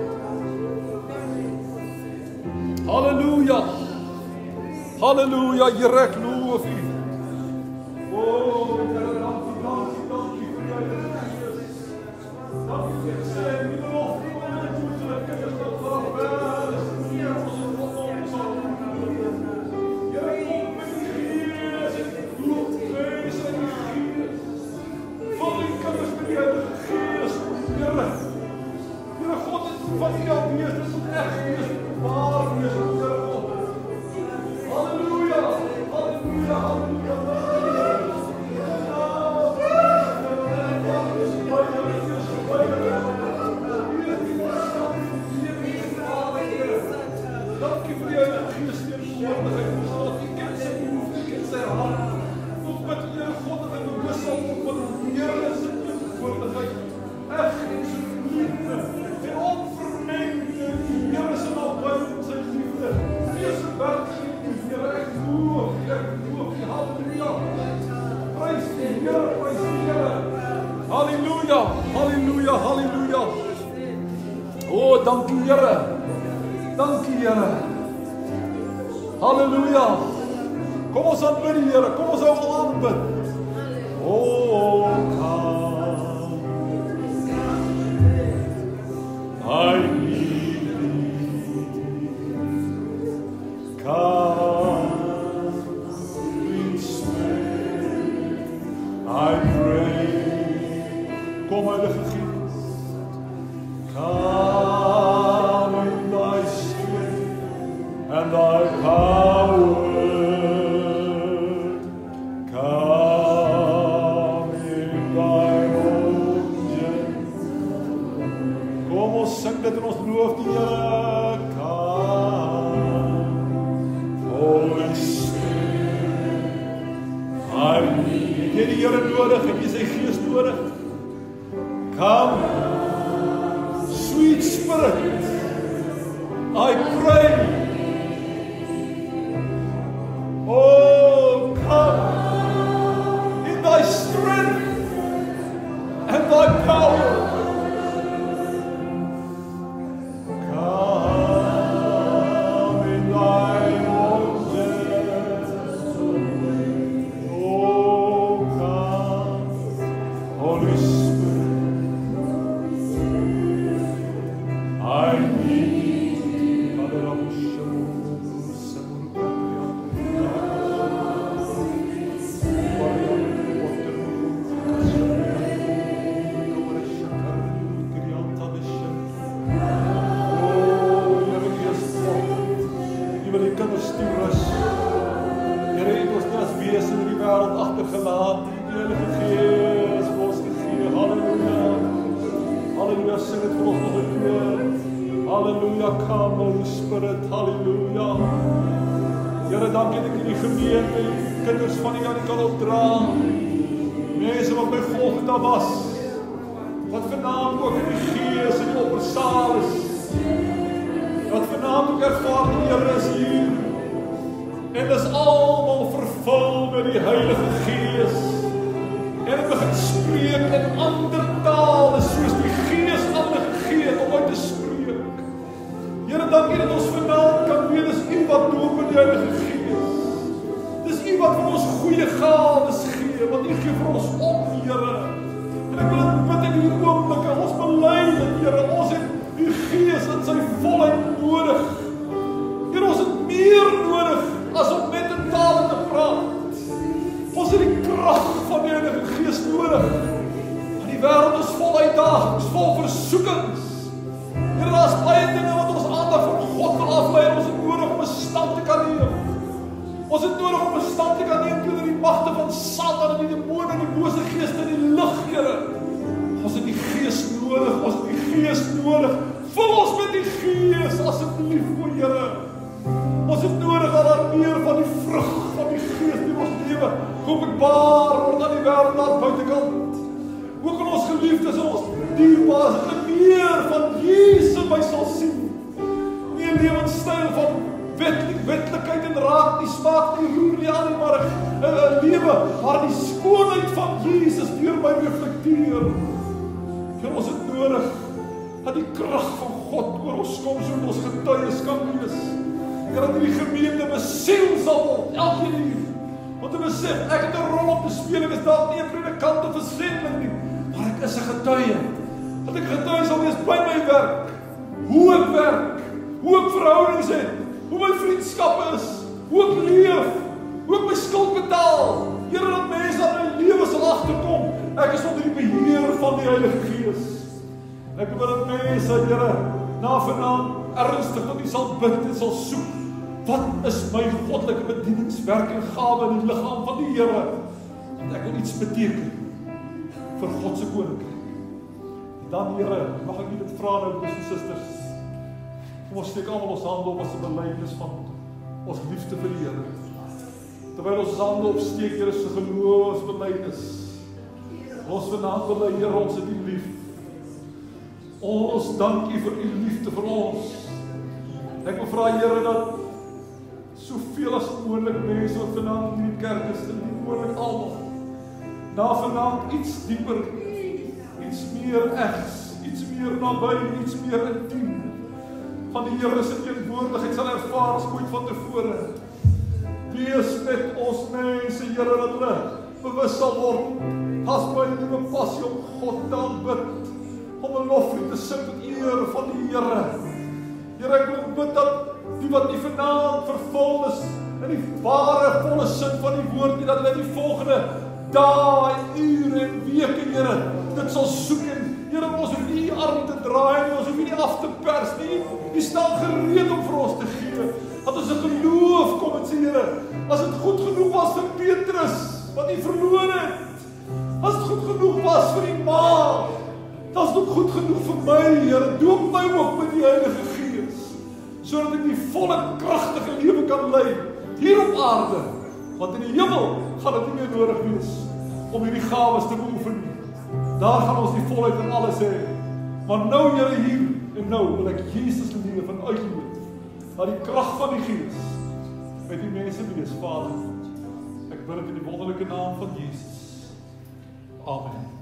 Halleluja. Halleluja, Here, ek loof U. O, Here, dankie, dankie, dankie vir jou Gees. Dankie vir U sê, U beloof nie my en toe sal ek kinders tot vaarwel is. Heer, ons het God ons sal doen. Here, kom met die Gees en loof wees in die Gees. Vul die kinders met die Heilige Gees, Here. Here, God het van U al wees, dit moet echt wees, waar wees, Here God. Halleluja, halleluja, halleluja. Dankie vir die Heilige Gees teenwoordigheid. Ons U ken sy behoefte, U ken sy hart. Ons bid die Here God dat hy bewus sal word van die Here se teenwoordigheid. Eg en sy liefde en onvermengde die Here se nabyheid en sy liefde. Wees werklik die Here, ek loof, ek loof die halleluja. Prys die Here, prys die Here. Halleluja, halleluja, halleluja. O, dankie Here. Dankie Here. Halleluja. Kom ons aanbid die Here, kom ons hom aanbid. O, come. I need thee. Come, sweet Spirit. I pray. Kom Heilige Gees. Come in thy strength and thy power. Come in thy own strength. Kom ons sing dit en ons loof die Here. Come, Holy Spirit. I need. Het jy die Here nodig? Het jy sy Gees nodig? Come, sweet Spirit, I pray. Oh, come in thy strength and thy power. Come in thy own death. Oh, come, Holy Spirit. I need thee. kinders toerus. Here het ons nie as wese in die wêreld agtergelaat nie. Die Heilige Gees vir ons gegee. Halleluja. Halleluja, sing dit vir ons nog 'n keer. Halleluja, come Holy Spirit. Halleluja. Here, dankie dat U die gemeente, die kinders van U aan U kan opdra. Mense wat by Golgotha was, wat vanaand ook in die Gees in die oppersaal is, wat vanaand ook ervaar die Here is hier, en is almal vervul met die Heilige Gees, en het begin spreek in ander tale, soos die Gees aan hulle gegee het om uit te spreek. Here, dankie dat ons vanaand kan weet, dis U wat doop met die Heilige Gees. Dis U wat vir ons goeie gawes gee, wat U gee vir ons op, Here. En ek wil bid in hierdie oomblik, ons bely dit, Here, ons het U Gees in sy volheid nodig. meer nodig as om net in tale te praat. Ons het die krag van die Heilige Gees nodig. Want die wêreld is vol uitdagings, vol versoekings. Here, daar is baie dinge wat ons aandag van God wil aflei en ons het nodig om 'n stand te kan neem. Ons het nodig om 'n stand te kan neem teen die magte van Satan en die demone en die bose geeste in die lig, Here. Ons het die Gees nodig, ons het die Gees nodig. Vul ons met die Gees asseblief, o Here. Ons het nodig dat daar meer van die vrug van die Gees in ons lewe openbaar word aan die wêreld daar buitekant. Ook in ons geliefdes en ons dierbaars, dat meer van Jesus by sal sien. Nie 'n lewenstyl van wetlik, wetlikheid en raak nie, smaak nie, roer nie aan nie, maar 'n lewe waar die skoonheid van Jesus deur my reflekteer. En ons het nodig dat die krag van God oor ons kom, so ons getuies kan wees. En dat die gemeente besiel sal word, elke uur. Want te besef, ek het 'n rol om te speel, ek is dalk nie 'n predikant of 'n sendeling nie, maar ek is 'n getuie. Dat ek getuie sal wees by my werk, hoe ek werk, hoe ek verhoudings het, hoe my vriendskappe is, hoe ek leef, hoe ek my skuld betaal. Here, dat mense aan my lewe sal agterkom, ek is onder die beheer van die Heilige Gees. Ek wil dat mense, Here, na vanaand ernstig tot U sal bid en sal soek. Wat is my goddelike bedieningswerk en gawe in die liggaam van die Here? Want ek wil iets beteken vir God se koninkryk. Dan, Here, mag ek U dit vra nou, broers en susters. Kom ons steek almal ons hande op as 'n belydenis van ons liefde vir die Here. Terwyl ons hande opsteek, Here, se geloofsbelydenis. Ons vanaand bely, Here, ons het U lief. Ons dank U vir U liefde vir ons. Ek wil vra, Here, dat soveel as moontlik mense wat vanaand in die kerk is, en nie moontlik almal, na vanaand iets dieper, iets meer egs, iets meer naby, iets meer intiem van die Here se teenwoordigheid sal ervaar as ooit van tevore. Wees met ons mense, Here, dat hulle bewus sal word, as by 'n nuwe passie om God te aanbid, om 'n loflied te sing tot eer van die Here. Here, ek wil bid dat die wat nie vanaand vervul is in die ware volle sin van die woord nie, dat hulle die volgende dae en ure en weke, Here, dit sal soek en Here, ons hoef nie arm te draai nie, ons hoef nie af te pers nie, U staan gereed om vir ons te gee, dat ons 'n geloof kom en sê, Here, as dit goed genoeg was vir Petrus, wat U verloor het, as dit goed genoeg was vir die ma, dan is dit ook goed genoeg vir my, Here, doop my ook met die Heilige Gees, sodat ek die volle kragtige lewe kan lei, hier op aarde, want in die hemel gaan dit nie meer nodig wees, om hierdie gawes te beoefen nie. Daar gaan ons die volheid en alles hê. Maar nou, Here, hier en nou wil ek Jesus leef en uitleef. Dat die krag van die Gees met die mense wees, Vader. Ek bid dit in die wonderlike naam van Jesus. Amen.